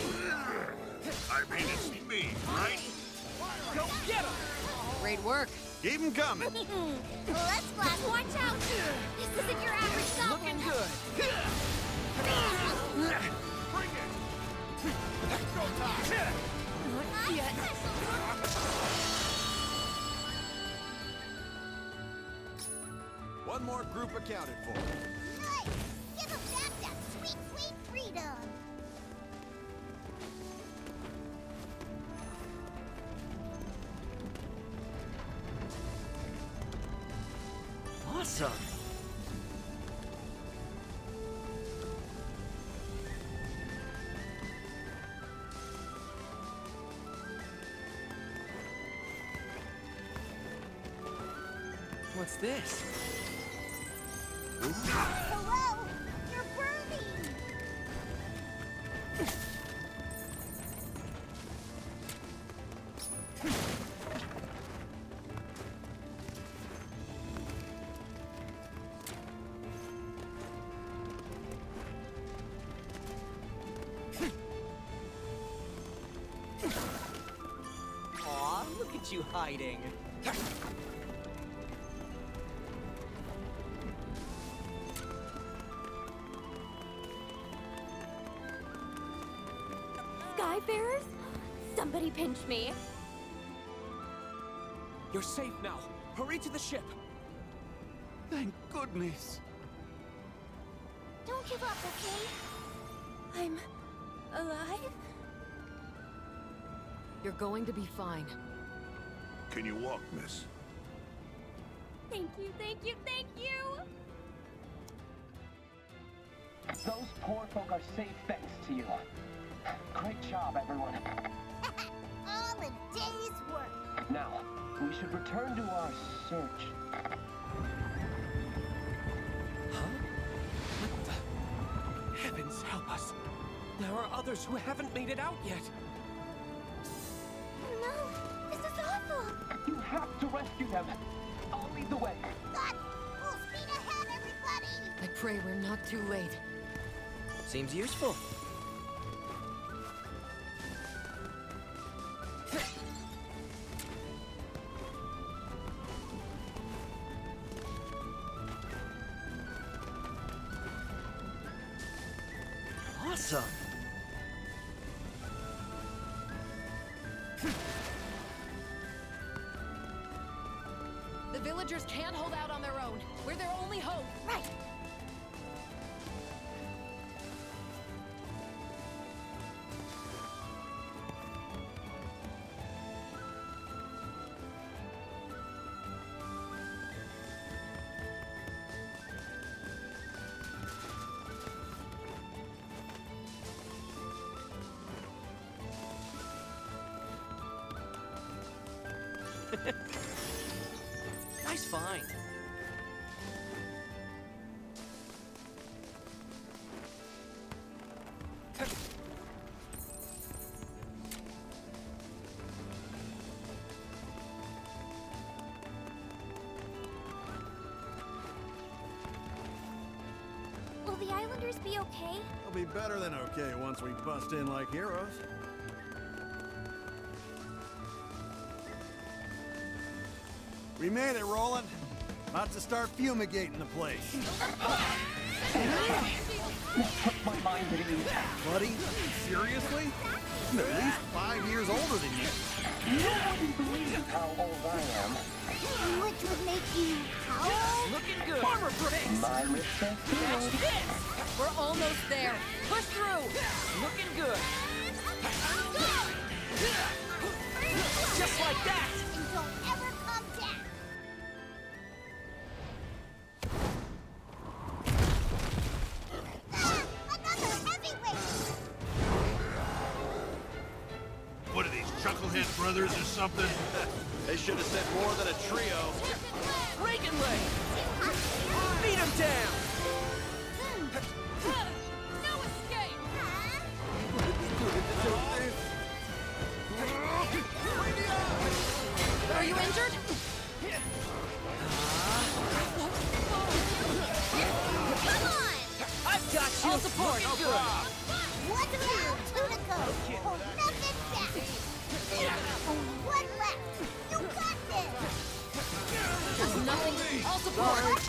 I mean, it's me, right? Go get him! Great work. Keep them coming. Let's blast. Watch out. This isn't your average goblin. Looking good. Bring it! Go time! Not yet. One more group accounted for. Nice. Give him back that sweet, sweet freedom. Awesome. What's this? Hello. You're burning. Aw, look at you hiding. Skyfarers? Somebody pinch me. You're safe now. Hurry to the ship. Thank goodness. Don't give up, okay? I'm alive? You're going to be fine. Can you walk, miss? Thank you, thank you, thank you! Those poor folk are safe thanks to you. Great job, everyone. All in a day's work. Now, we should return to our search. What the? Heavens help us. There are others who haven't made it out yet. No, this is awful. You have to rescue them. I'll lead the way. God, full speed ahead, everybody. I pray we're not too late. Seems useful. Awesome. The villagers can't hold out on their own. We're their only hope. Right. Nice find. Will the islanders be okay? They'll be better than okay once we bust in like heroes. We made it, Roland. About to start fumigating the place. Put my mind at ease. Buddy, seriously? I'm at least 5 years older than you. Nobody believes how old I am. Which would make you how old? Looking good. Farmer Bricks. My lips are sealed. We're almost there. Push through. Looking good. Just like that. And don't ever come down. Another heavyweight. What are these, Chucklehead Brothers or something? They should have sent more than a trio. Breaking leg. Beat him down. No escape! Are you injured? Come on. I've got you. I'll support. Looking good. One round, two to go. Hold nothing back. Only one left. You got this. There's nothing. I'll support.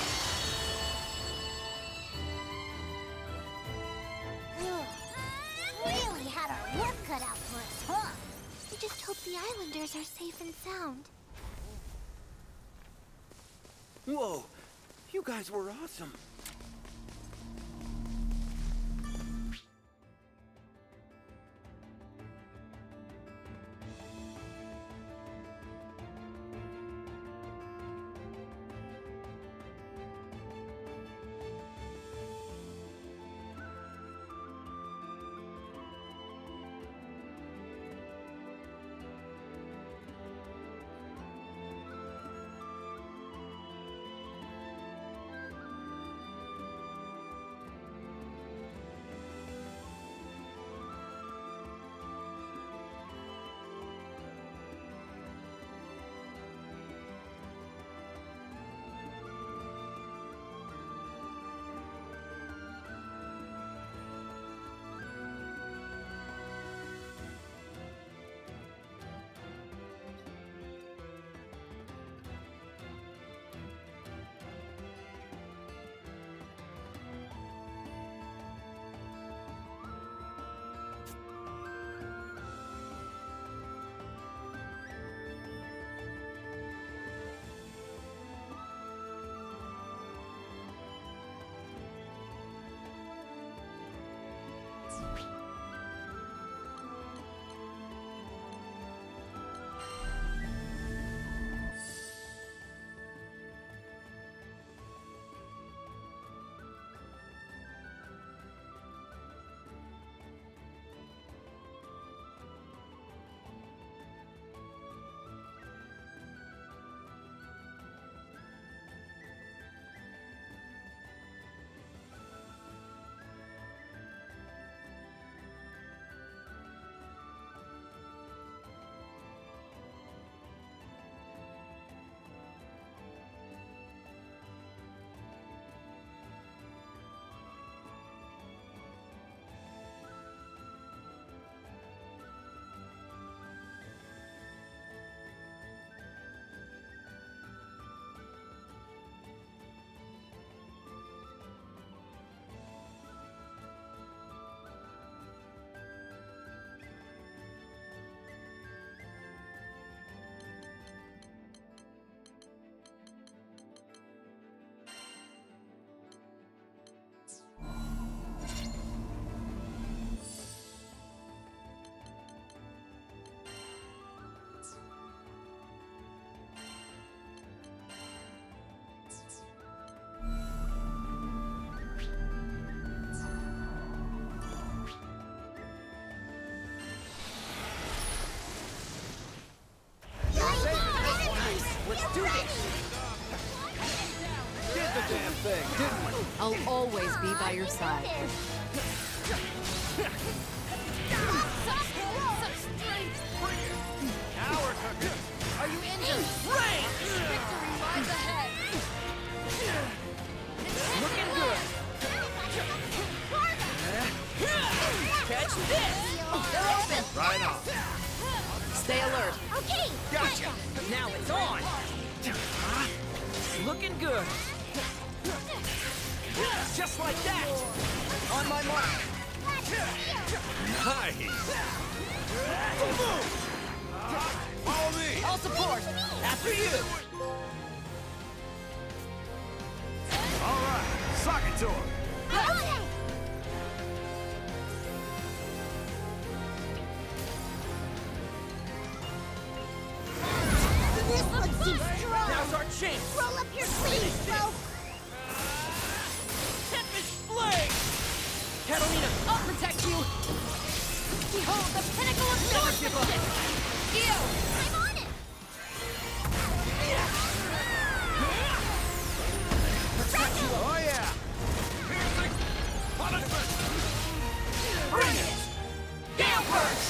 Ugh. Really had our work cut out for us, huh? I just hope the islanders are safe and sound. Whoa. You guys were awesome. I'll always be by your side. Now we're cooking. Are you injured? Victory lies ahead. Looking good. Catch this. They're open. Right on. Stay alert. Okay. Gotcha. Now it's on. Looking good. Just like that. On my mark. Nice. Follow me. I'll support. After you. All right, sock it to him. This looks too strong. Now's our chance. Roll up your sleeves, folks. Tempest Blade. Catalina, I'll protect you. Behold the pinnacle of swordsmanship. Io. I'm on it. Oh yeah. Bring it. Gale burst.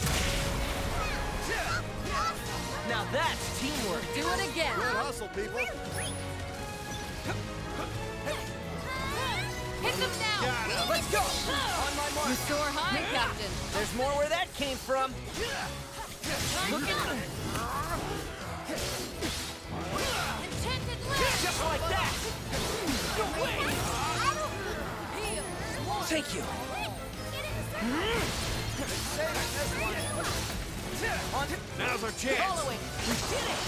Now that's teamwork. Do it again. Good hustle, people. Hit them now. Let's go. On my mark. You soar high, Captain. There's more where that came from. Looking. Enchanted land. Just like that. No way. Take you. Now's our chance. Following. We did it.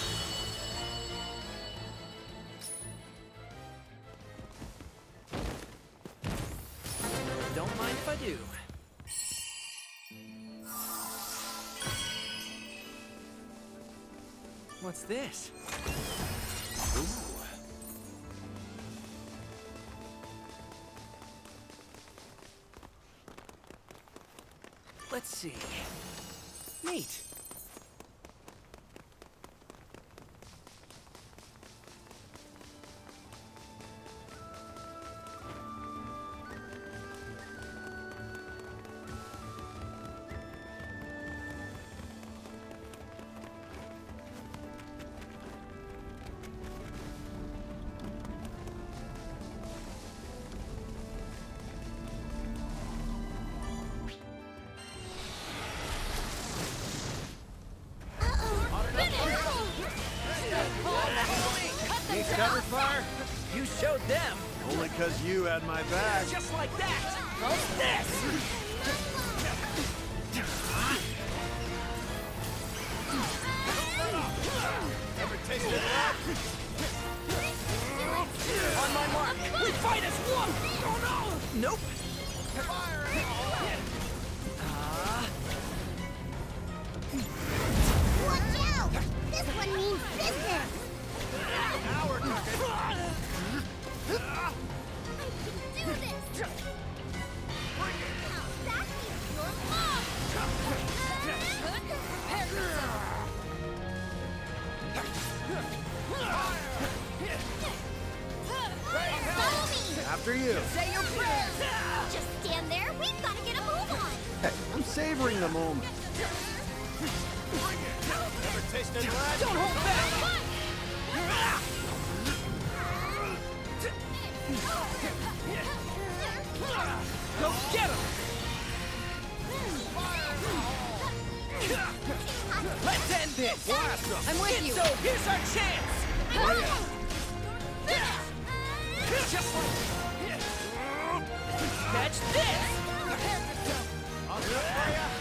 Don't mind if I do. What's this? Ooh. Let's see. Neat. Cover fire? You showed them. Only 'cause you had my back. Just like that. How's this? Ever tasted that? On my mark. We fight as one. Oh no. Nope. Watch out! This one means business. Now we're cooking. I can do this. Now that means your mom. Prepare yourself. Follow me. After you. Say your prayers. Just stand there. We've got to get a move on. Hey, I'm savoring the moment. Ever tasted that? Don't hold back. Go get him. Let's end this. Blast him. I'm with you. So here's our chance. Just like. Catch this. I'll do it for ya.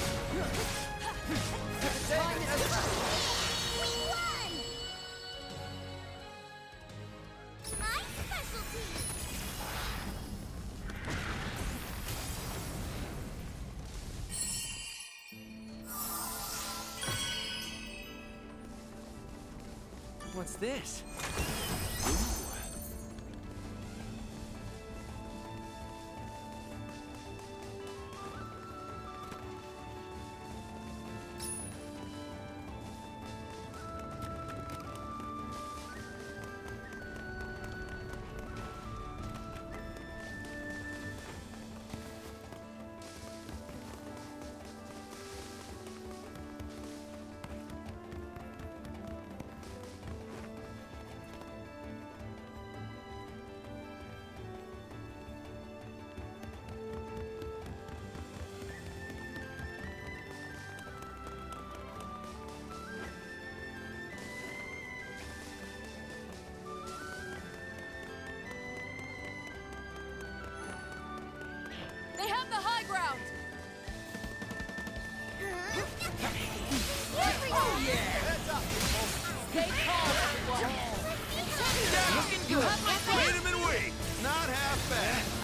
We won. My specialty. What's this?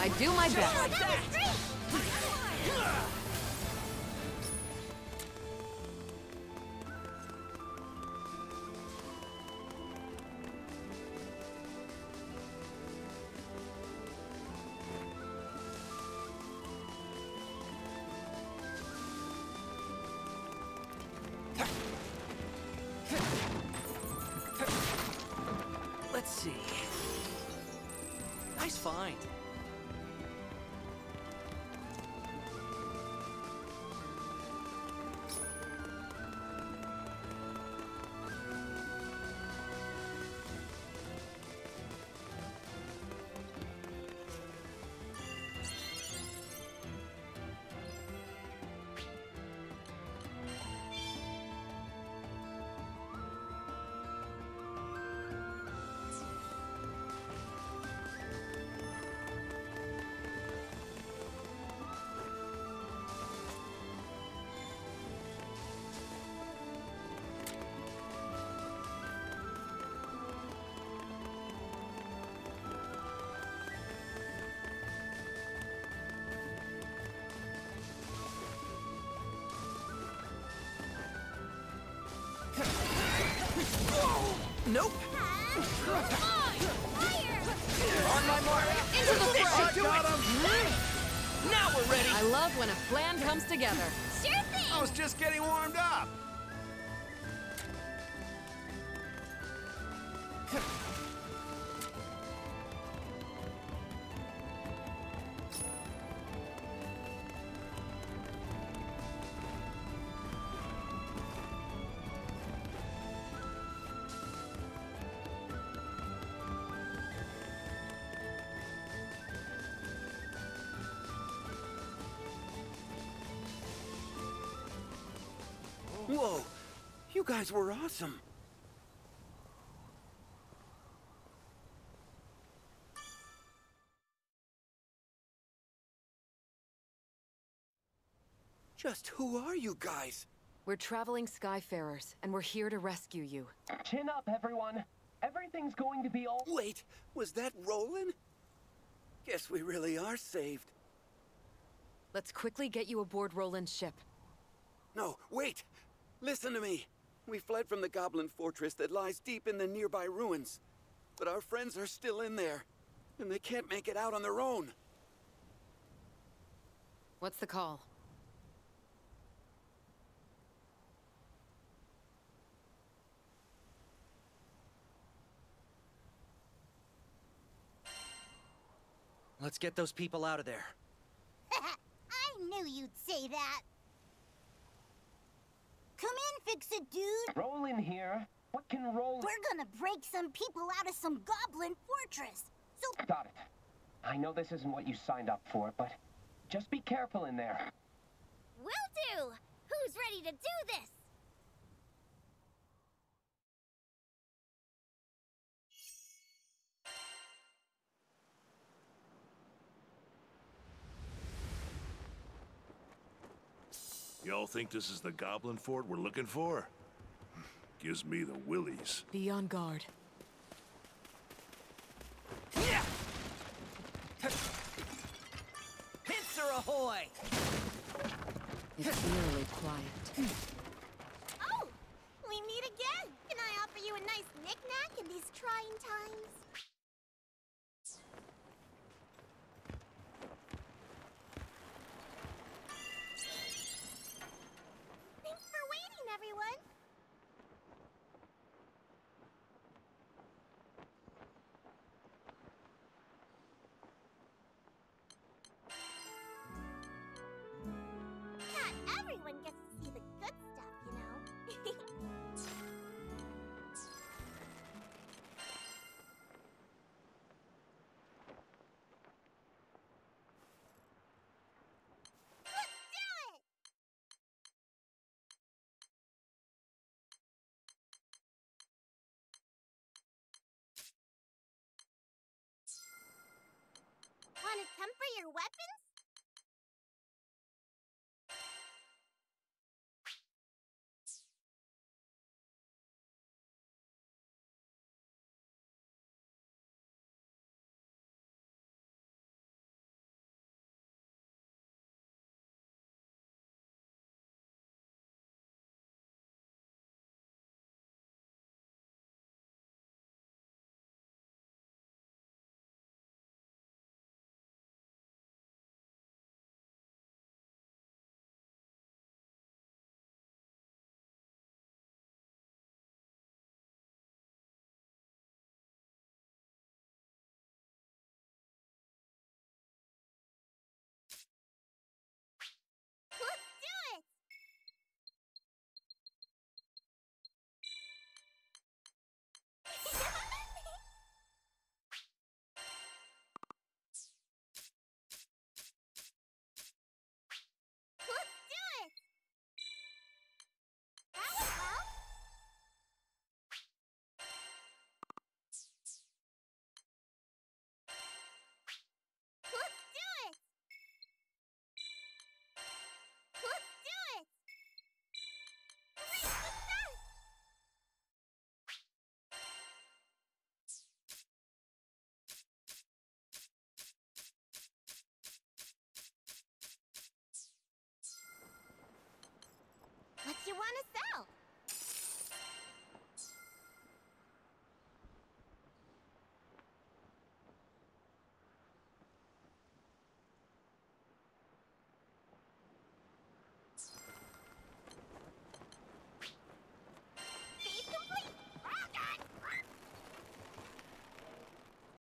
I do my best. Let's see. Nice find. Nope. On my mark. Into the throw. Got him. Now we're ready. I love when a plan comes together. Sure thing! I was just getting warmed up. Whoa, you guys were awesome. Just who are you guys? We're traveling Skyfarers, and we're here to rescue you. Chin up, everyone. Everything's going to be all— Wait, was that Roland? Guess we really are saved. Let's quickly get you aboard Roland's ship. No, wait! Listen to me. We fled from the Goblin Fortress that lies deep in the nearby ruins. But our friends are still in there, and they can't make it out on their own. What's the call? Let's get those people out of there. I knew you'd say that. Come in, Fix-It Dude. Roll in here. What can roll— We're gonna break some people out of some goblin fortress. So— Got it. I know this isn't what you signed up for, but just be careful in there. Will do! Who's ready to do this? Y'all think this is the Goblin Fort we're looking for? Gives me the willies. Be on guard. Pincer ahoy! It's eerily quiet. Oh! We meet again! Can I offer you a nice knick-knack in these trying times? Thanks for waiting, everyone! Not everyone gets to see the good stuff, you know? Want to temper your weapons? want to sell?